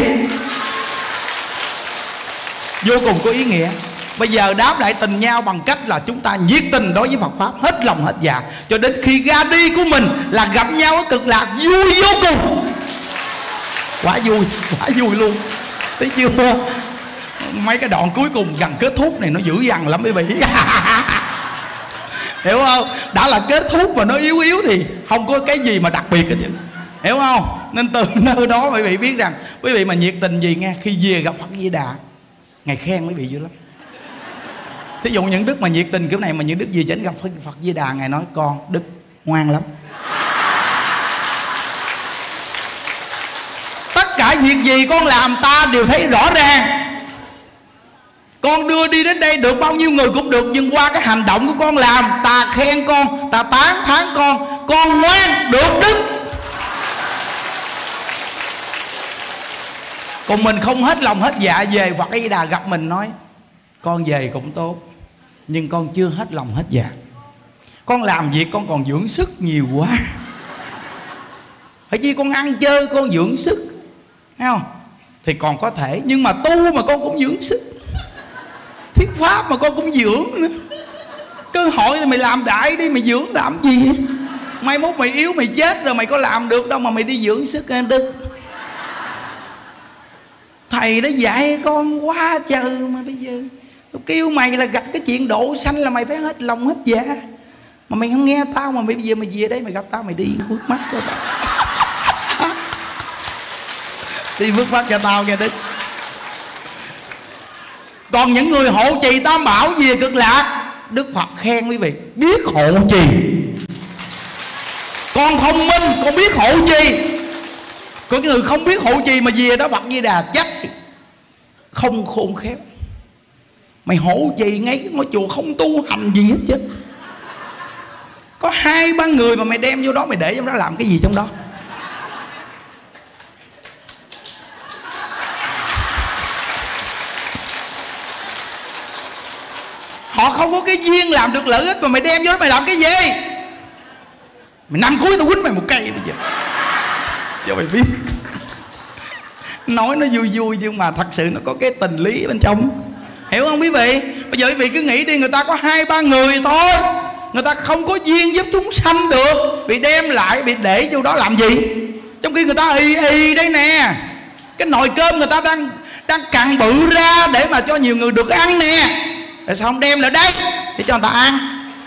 Vô cùng có ý nghĩa. Bây giờ đáp lại tình nhau bằng cách là chúng ta nhiệt tình đối với Phật Pháp, hết lòng hết dạ, cho đến khi ra đi của mình là gặp nhau ở cực lạc vui vô cùng. Quá vui, quá vui luôn. Thấy chưa? Mấy cái đoạn cuối cùng gần kết thúc này nó dữ dằn lắm quý vị. Hiểu không? Đã là kết thúc và nó yếu yếu thì không có cái gì mà đặc biệt hết. Hiểu không? Nên từ nơi đó quý vị biết rằng quý vị mà nhiệt tình gì nghe, khi về gặp Phật Di Đà, Ngài khen quý vị dữ lắm. Thí dụ những Đức mà nhiệt tình kiểu này mà những Đức về chánh gặp Phật Di Đà, Ngài nói con Đức ngoan lắm. Tất cả việc gì con làm ta đều thấy rõ ràng. Con đưa đi đến đây được bao nhiêu người cũng được, nhưng qua cái hành động của con làm, ta khen con, ta tán thán con, con ngoan được đức. Còn mình không hết lòng hết dạ về Phật Di Đà gặp mình nói con về cũng tốt, nhưng con chưa hết lòng hết dạ. Con làm việc con còn dưỡng sức nhiều quá. Phải chi con ăn chơi con dưỡng sức, thấy không? Thì còn có thể, nhưng mà tu mà con cũng dưỡng sức, thuyết pháp mà con cũng dưỡng nữa. Cơ hội thì mày làm đại đi, mày dưỡng làm gì? Mai mốt mày yếu mày chết rồi mày có làm được đâu mà mày đi dưỡng sức anh Đức. Thầy đã dạy con quá trời mà bây giờ tôi kêu mày là gặp cái chuyện độ sanh là mày phải hết lòng hết dạ. Mà mày không nghe tao, mà bây giờ mày về đây mày gặp tao mày đi phước mắt cho tao. Đi phước mắt cho tao nghe Đức. Còn những người hộ trì Tam Bảo về cực lạc, Đức Phật khen quý vị biết hộ trì. Con thông minh, con biết hộ trì. Còn cái người không biết hộ trì mà về đó Phật Di Đà trách không khôn khéo. Mày hộ trì ngay cái ngôi chùa không tu hành gì hết chứ. Có hai ba người mà mày đem vô đó, mày để trong đó làm cái gì trong đó? Họ không có cái duyên làm được lợi ích mà mày đem vô đó mày làm cái gì? Mày nằm cuối tao quýnh mày một cây bây giờ cho mày biết. Nói nó vui vui nhưng mà thật sự nó có cái tình lý bên trong. Hiểu không quý vị? Bây giờ quý vị cứ nghĩ đi, người ta có hai ba người thôi, người ta không có duyên giúp chúng sanh được, bị đem lại bị để vô đó làm gì? Trong khi người ta y y đây nè, cái nồi cơm người ta đang đang cằn bự ra để mà cho nhiều người được ăn nè, tại sao không đem lại đây để cho người ta ăn?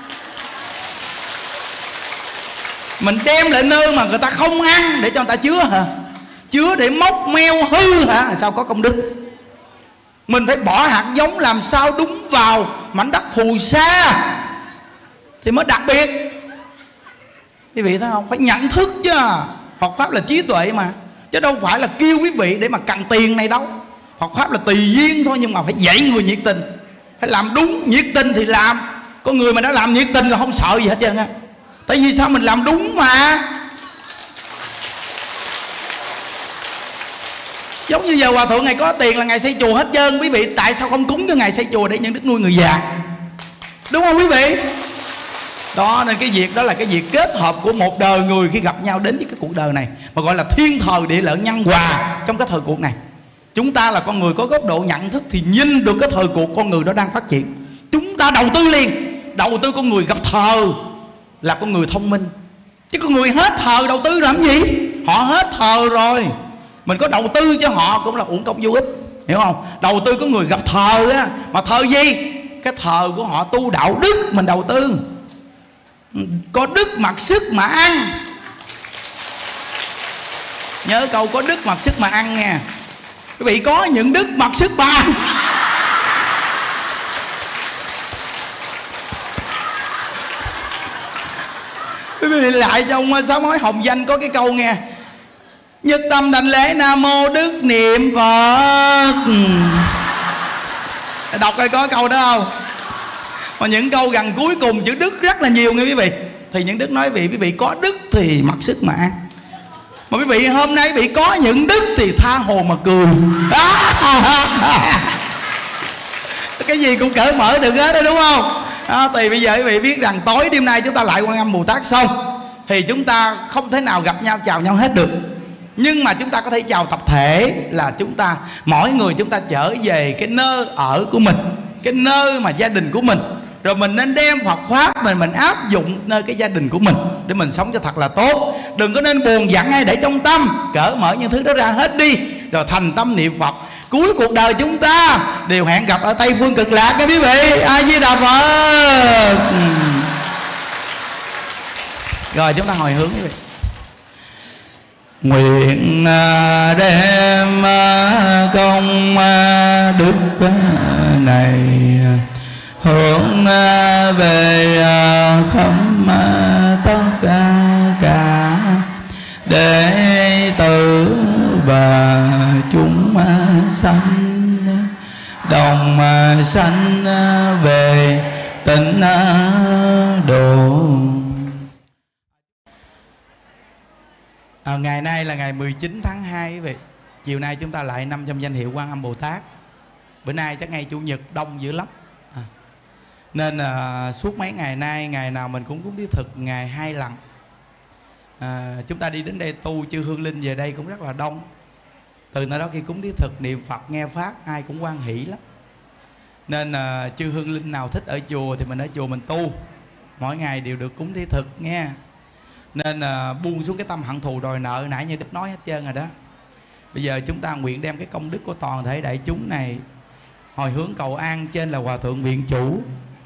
Mình đem lại nơi mà người ta không ăn để cho người ta chứa hả? Chứa để móc meo hư hả? Sao có công đức? Mình phải bỏ hạt giống làm sao đúng vào mảnh đất phù sa thì mới đặc biệt. Quý vị thấy không? Phải nhận thức chứ. Phật Pháp là trí tuệ mà, chứ đâu phải là kêu quý vị để mà cần tiền này đâu. Phật Pháp là tùy duyên thôi, nhưng mà phải dạy người nhiệt tình, phải làm đúng. Nhiệt tình thì làm. Có người mà đã làm nhiệt tình là không sợ gì hết trơn á. Tại vì sao? Mình làm đúng mà. Giống như giờ Hòa Thượng Ngài có tiền là Ngài xây chùa hết trơn. Quý vị tại sao không cúng cho Ngài xây chùa để những đức nuôi người già? Đúng không quý vị? Đó, nên cái việc đó là cái việc kết hợp của một đời người khi gặp nhau đến với cái cuộc đời này, mà gọi là thiên thời địa lợi nhân hòa trong cái thời cuộc này. Chúng ta là con người có góc độ nhận thức thì nhìn được cái thời cuộc con người đó đang phát triển. Chúng ta đầu tư liền. Đầu tư con người gặp thờ là con người thông minh, chứ con người hết thờ đầu tư làm gì? Họ hết thờ rồi, mình có đầu tư cho họ cũng là uổng công vô ích, hiểu không? Đầu tư có người gặp thờ á, mà thờ gì? Cái thờ của họ tu đạo đức mình đầu tư. Có đức mặc sức mà ăn. Nhớ câu có đức mặc sức mà ăn nha. Quý vị có những đức mặc sức mà ăn. Quý vị lại trong Sám hối Hồng Danh có cái câu nghe: nhất tâm đảnh lễ Nam Mô Đức Niệm Phật. Đọc coi có câu đó không? Mà những câu gần cuối cùng chữ đức rất là nhiều nghe quý vị. Thì những đức nói vị quý vị có đức thì mặc sức mà ăn. Mà quý vị hôm nay quý vị có những đức thì tha hồ mà cười. Cái gì cũng cởi mở được hết đó, đúng không? À, thì bây giờ quý vị biết rằng tối đêm nay chúng ta lại Quan Âm Bồ Tát xong thì chúng ta không thể nào gặp nhau chào nhau hết được. Nhưng mà chúng ta có thể chào tập thể, là chúng ta mỗi người chúng ta trở về cái nơi ở của mình, cái nơi mà gia đình của mình, rồi mình nên đem Phật pháp mình mình áp dụng nơi cái gia đình của mình để mình sống cho thật là tốt. Đừng có nên buồn giận hay để trong tâm, cởi mở những thứ đó ra hết đi, rồi thành tâm niệm Phật. Cuối cuộc đời chúng ta đều hẹn gặp ở Tây Phương Cực Lạc các quý vị. A Di Đà Phật. Rồi chúng ta hồi hướng quý vị. Nguyện đem công đức này hướng về khắp tất cả đệ tử và chúng sanh, đồng sanh về tịnh độ. À, ngày nay là ngày mười chín tháng hai quý vị. Chiều nay chúng ta lại năm trăm danh hiệu Quan Âm Bồ Tát. Bữa nay chắc ngày Chủ nhật đông dữ lắm à. Nên à, suốt mấy ngày nay, ngày nào mình cũng cúng thí thực ngày hai lần à, chúng ta đi đến đây tu, chư hương linh về đây cũng rất là đông. Từ nơi đó khi cúng thí thực niệm Phật nghe pháp ai cũng hoan hỷ lắm. Nên à, chư hương linh nào thích ở chùa thì mình ở chùa mình tu, mỗi ngày đều được cúng thí thực nghe. Nên à, buông xuống cái tâm hận thù đòi nợ nãy như Đức nói hết trơn rồi đó. Bây giờ chúng ta nguyện đem cái công đức của toàn thể đại chúng này hồi hướng cầu an trên là Hòa Thượng Viện Chủ,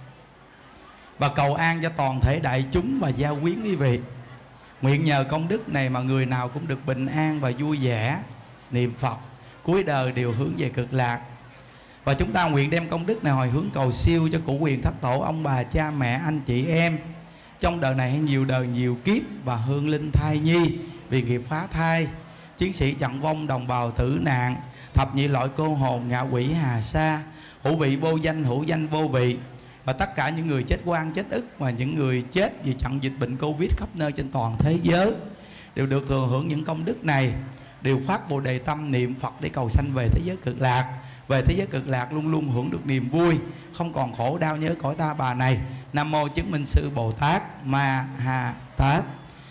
và cầu an cho toàn thể đại chúng và gia quyến quý vị. Nguyện nhờ công đức này mà người nào cũng được bình an và vui vẻ, niệm Phật cuối đời đều hướng về Cực Lạc. Và chúng ta nguyện đem công đức này hồi hướng cầu siêu cho cụ quyền thất tổ, ông bà cha mẹ anh chị em trong đời này hay nhiều đời nhiều kiếp, và hương linh thai nhi vì nghiệp phá thai, chiến sĩ trận vong, đồng bào tử nạn, thập nhị loại cô hồn, ngạ quỷ hà sa, hữu vị vô danh, hữu danh vô vị, và tất cả những người chết oan chết ức và những người chết vì trận dịch bệnh Covid khắp nơi trên toàn thế giới đều được thừa hưởng những công đức này, đều phát Bồ Đề tâm niệm Phật để cầu sanh về thế giới Cực Lạc. Về thế giới Cực Lạc luôn luôn hưởng được niềm vui, không còn khổ đau nhớ cõi ta bà này. Nam mô Chứng Minh Sư Bồ Tát Ma Ha Tát.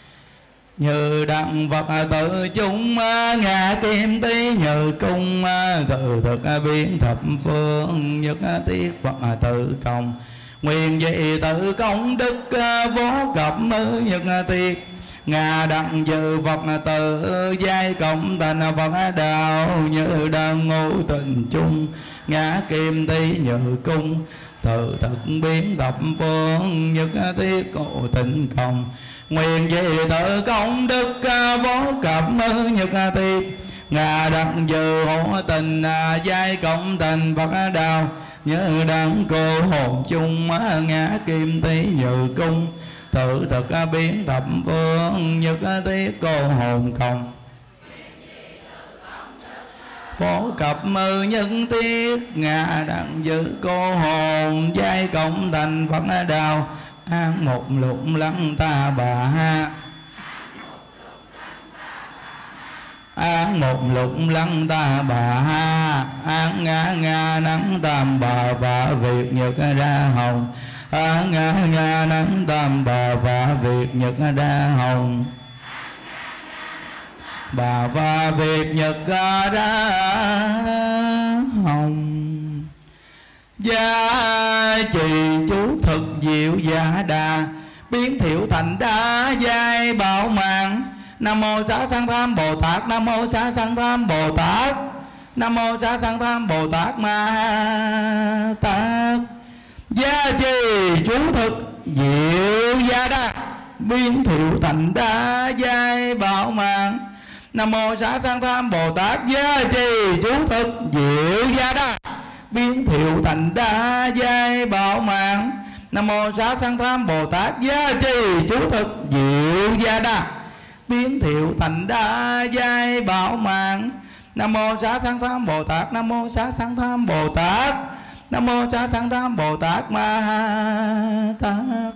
Như đặng Phật tự chúng ngã kim tí, như cung tự thực biến thập phương, nhất thiết Phật tự công. Nguyện dị tự công đức vô cập nhất thiết, ngà đặng dự Phật tự giai cộng thành Phật đạo. Như đăng ngũ tình chung ngã kim tí, như cung tự thực biến thập phương, nhất thiết cổ tịnh công. Nguyện dị tự công đức vô cập nhất thiết, ngà đặng dự hữu tình giai cộng thành Phật đạo. Như đăng cô hồn chung ngã kim tí, như cung tự thực biến thập phương, nhất thiết cô hồn công. Phổ cập mư nhân thiết, ngà đặng giữ cô hồn giai cộng thành Phật đạo. An một lục lăng ta bà ha, an một lục lăng ta bà ha, an ngã ngã nắng tam bà và việc nhật ra hồng. An ngã ngã nắng tam bà và việc nhật ra hồng. Bà và việc nhật ra hồng. Gia trì thực diệu giả đà, biến thiệu thành đa giai bảo mạng. Nam mô Xá Sanh Tham Bồ Tát, Nam mô Xá Sanh Tham Bồ Tát, Nam mô Xá Sanh Tham Bồ Tát Ma Tát. Gia trì chú thực diệu gia đa, biến thiệu thành đa giai bảo mạng. Nam mô Xá Sanh Tham Bồ Tát. Gia trì chú thực diệu gia đa, biến thiệu thành đa giai bảo mạng. Nam mô Xá Sanh Tham Bồ Tát. Gia trì chú thực diệu gia đa, biến thiệu thành đa giai bảo mạng. Nam mô Xá Sanh Tham Bồ Tát, Nam mô Xá Sanh Tham Bồ Tát, Nam mô Xá Sanh Tham Bồ Tát Ma Tát.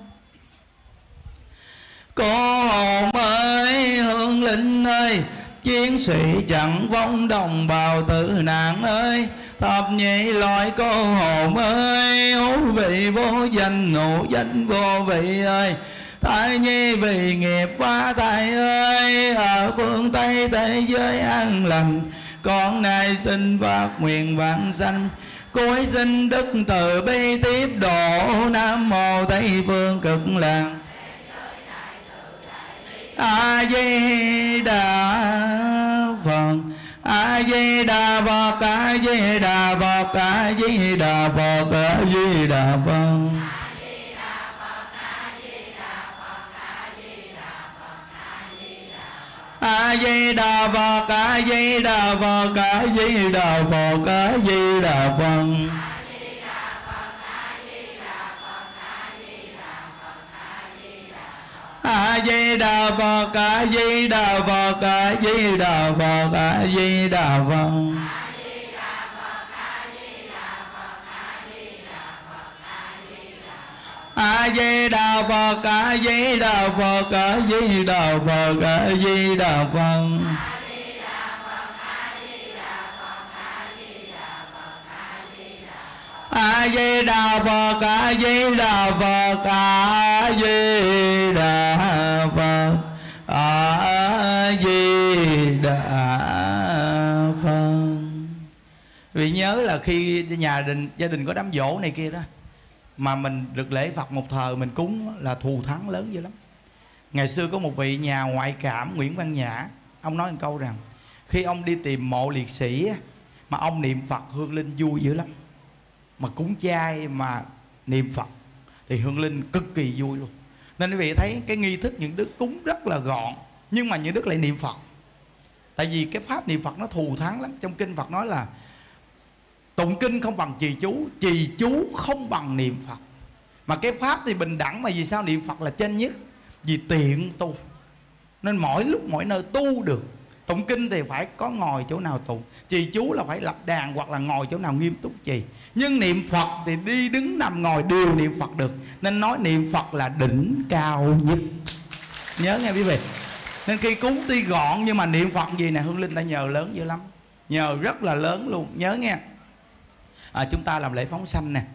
Cô hồn ơi, hương linh ơi, chiến sĩ chẳng vong đồng bào tử nạn ơi, thập nhị loại cô hồn ơi, hữu vị vô danh, ngũ danh vô vị ơi, thai nhi vì nghiệp phá thai ơi, ở phương Tây thế giới an lành, con nay xin phát nguyện vãng sanh, cối xin đức từ bi tiếp độ. Nam mô Tây Phương Cực Lạc A Di Đà Phật, A Di Đà Phật, A Di Đà Phật, A Di Đà Phật, A Di Đà Phật. A Di Đà Phật, A Di Đà Phật, A Di Đà Phật, A Di Đà Phật. A Di Đà Phật, A Di Đà Phật, A Di Đà Phật, A Di Đà Phật. A Di Đà Phật, A Di Đà Phật, A Di Đà Phật, A Di Đà Phật. A Di Đà Phật, A Di Đà Phật, A Di Đà Phật, A Di Đà Phật. Vì nhớ là khi nhà đình gia đình có đám giỗ này kia đó, mà mình được lễ Phật một thời mình cúng là thù thắng lớn dữ lắm. Ngày xưa có một vị nhà ngoại cảm Nguyễn Văn Nhã, ông nói một câu rằng khi ông đi tìm mộ liệt sĩ mà ông niệm Phật hương linh vui dữ lắm. Mà cúng chay mà niệm Phật thì hương linh cực kỳ vui luôn. Nên quý vị thấy cái nghi thức những đức cúng rất là gọn, nhưng mà những đức lại niệm Phật. Tại vì cái pháp niệm Phật nó thù thắng lắm. Trong kinh Phật nói là tụng kinh không bằng trì chú, trì chú không bằng niệm Phật. Mà cái pháp thì bình đẳng, mà vì sao niệm Phật là trên nhất? Vì tiện tu, nên mỗi lúc mỗi nơi tu được. Tụng kinh thì phải có ngồi chỗ nào tụng, trì chú là phải lập đàn hoặc là ngồi chỗ nào nghiêm túc trì. Nhưng niệm Phật thì đi đứng nằm ngồi đều niệm Phật được. Nên nói niệm Phật là đỉnh cao nhất. Nhớ nghe quý vị. Nên khi cúng tuy gọn nhưng mà niệm Phật gì nè, hương linh ta nhờ lớn dữ lắm, nhờ rất là lớn luôn. Nhớ nghe. À, chúng ta làm lễ phóng sanh nè.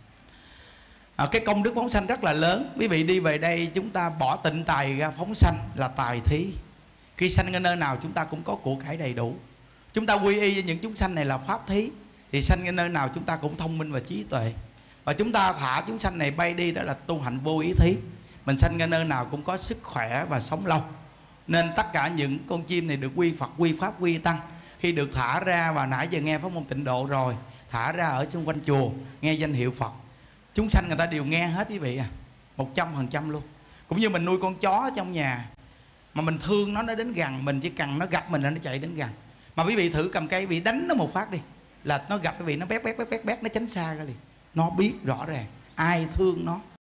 À, cái công đức phóng sanh rất là lớn. Quý vị đi về đây chúng ta bỏ tịnh tài ra phóng sanh là tài thí. Khi sanh ở nơi nào chúng ta cũng có của cải đầy đủ. Chúng ta quy y với những chúng sanh này là pháp thí, thì sanh ở nơi nào chúng ta cũng thông minh và trí tuệ. Và chúng ta thả chúng sanh này bay đi, đó là tu hạnh vô ý thí. Mình sanh ở nơi nào cũng có sức khỏe và sống lâu. Nên tất cả những con chim này được quy Phật, quy Pháp, quy Tăng. Khi được thả ra, và nãy giờ nghe pháp môn tịnh độ rồi, thả ra ở xung quanh chùa nghe danh hiệu Phật, chúng sanh người ta đều nghe hết quý vị à, một trăm phần trăm luôn. Cũng như mình nuôi con chó ở trong nhà, mà mình thương nó, nó đến gần mình, chỉ cần nó gặp mình là nó chạy đến gần. Mà quý vị thử cầm cây bị đánh nó một phát đi, là nó gặp quý vị nó bét bét bét bét bét, nó tránh xa ra liền. Nó biết rõ ràng ai thương nó.